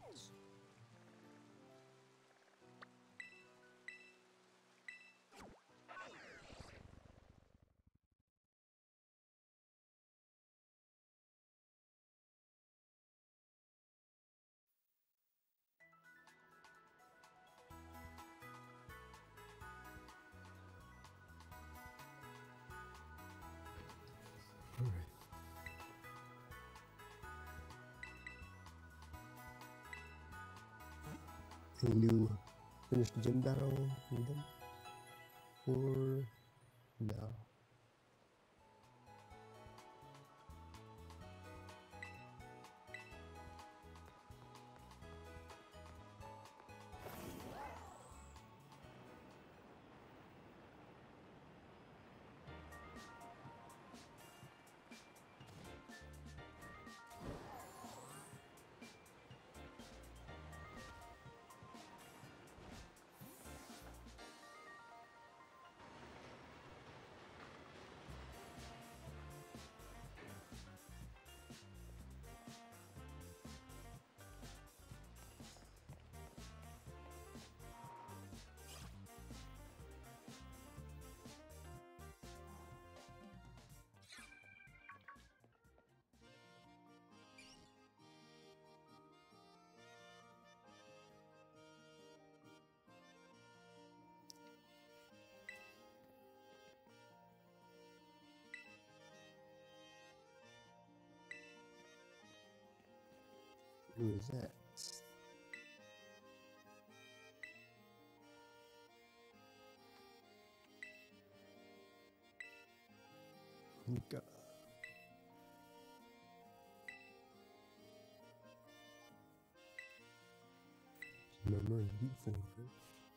Alright. Can you finish the gym battle with them? Or no? Who is that? God. Memory deep form.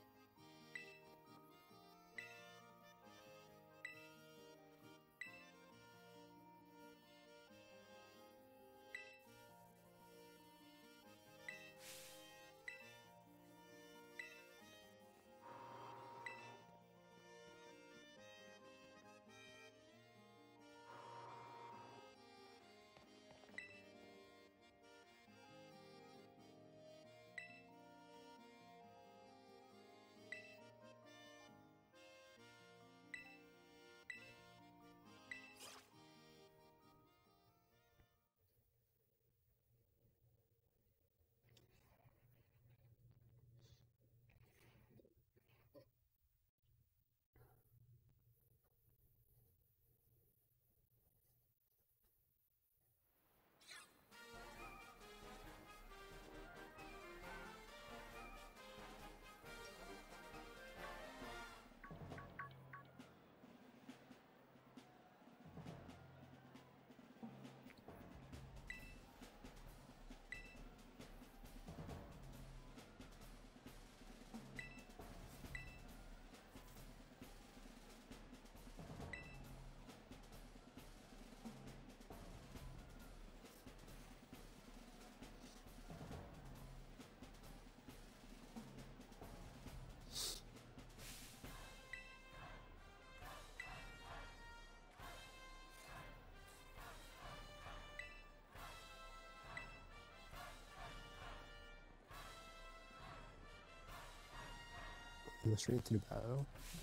Go straight to the battle.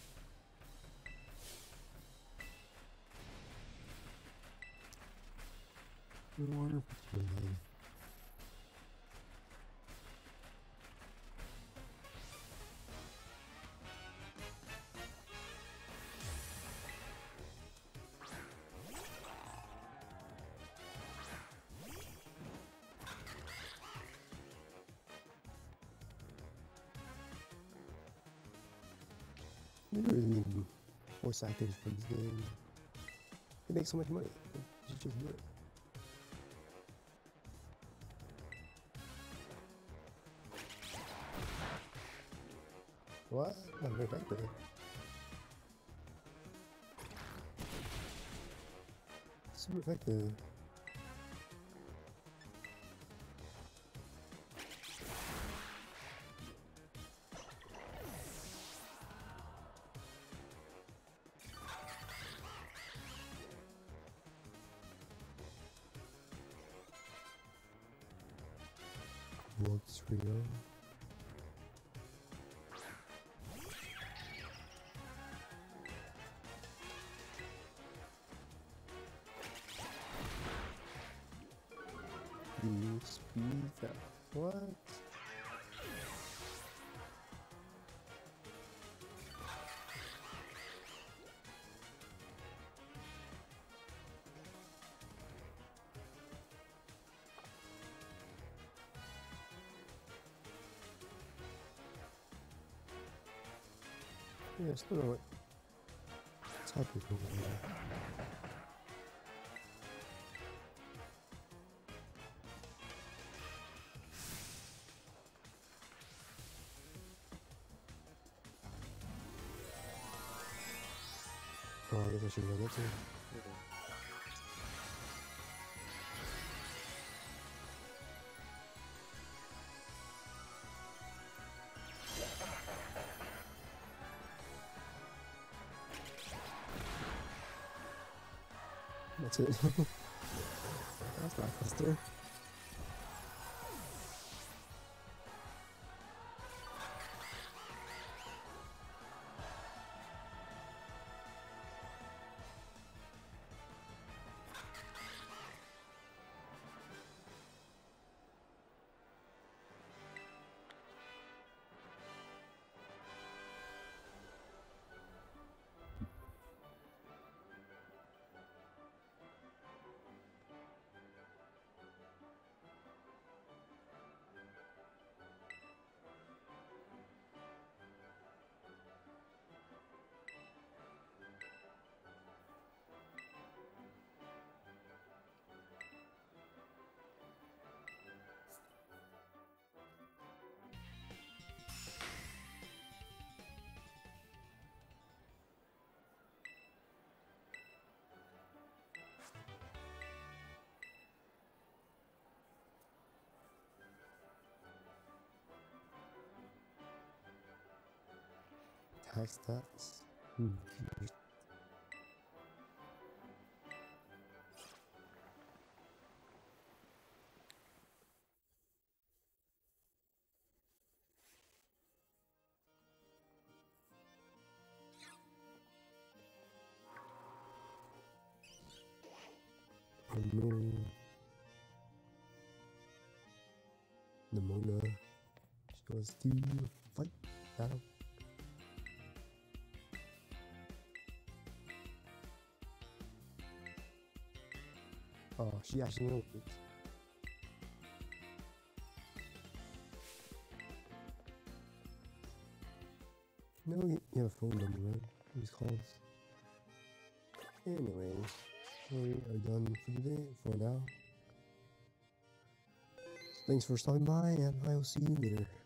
Water patootie. There isn't even voice actors for this game. They make so much money. You should just do it. What? Not very effective. Super effective. Looks real. You speed that. What? Yeah, still know what type of over there. Oh, I guess I should have that too. That's it. That's not faster. Attack stats. Oh no. Nemona. She wants to fight battle. Oh, she actually knows it. No, you have a phone number, right? These calls. Anyways, we are done for today, for now. Thanks for stopping by, and I will see you later.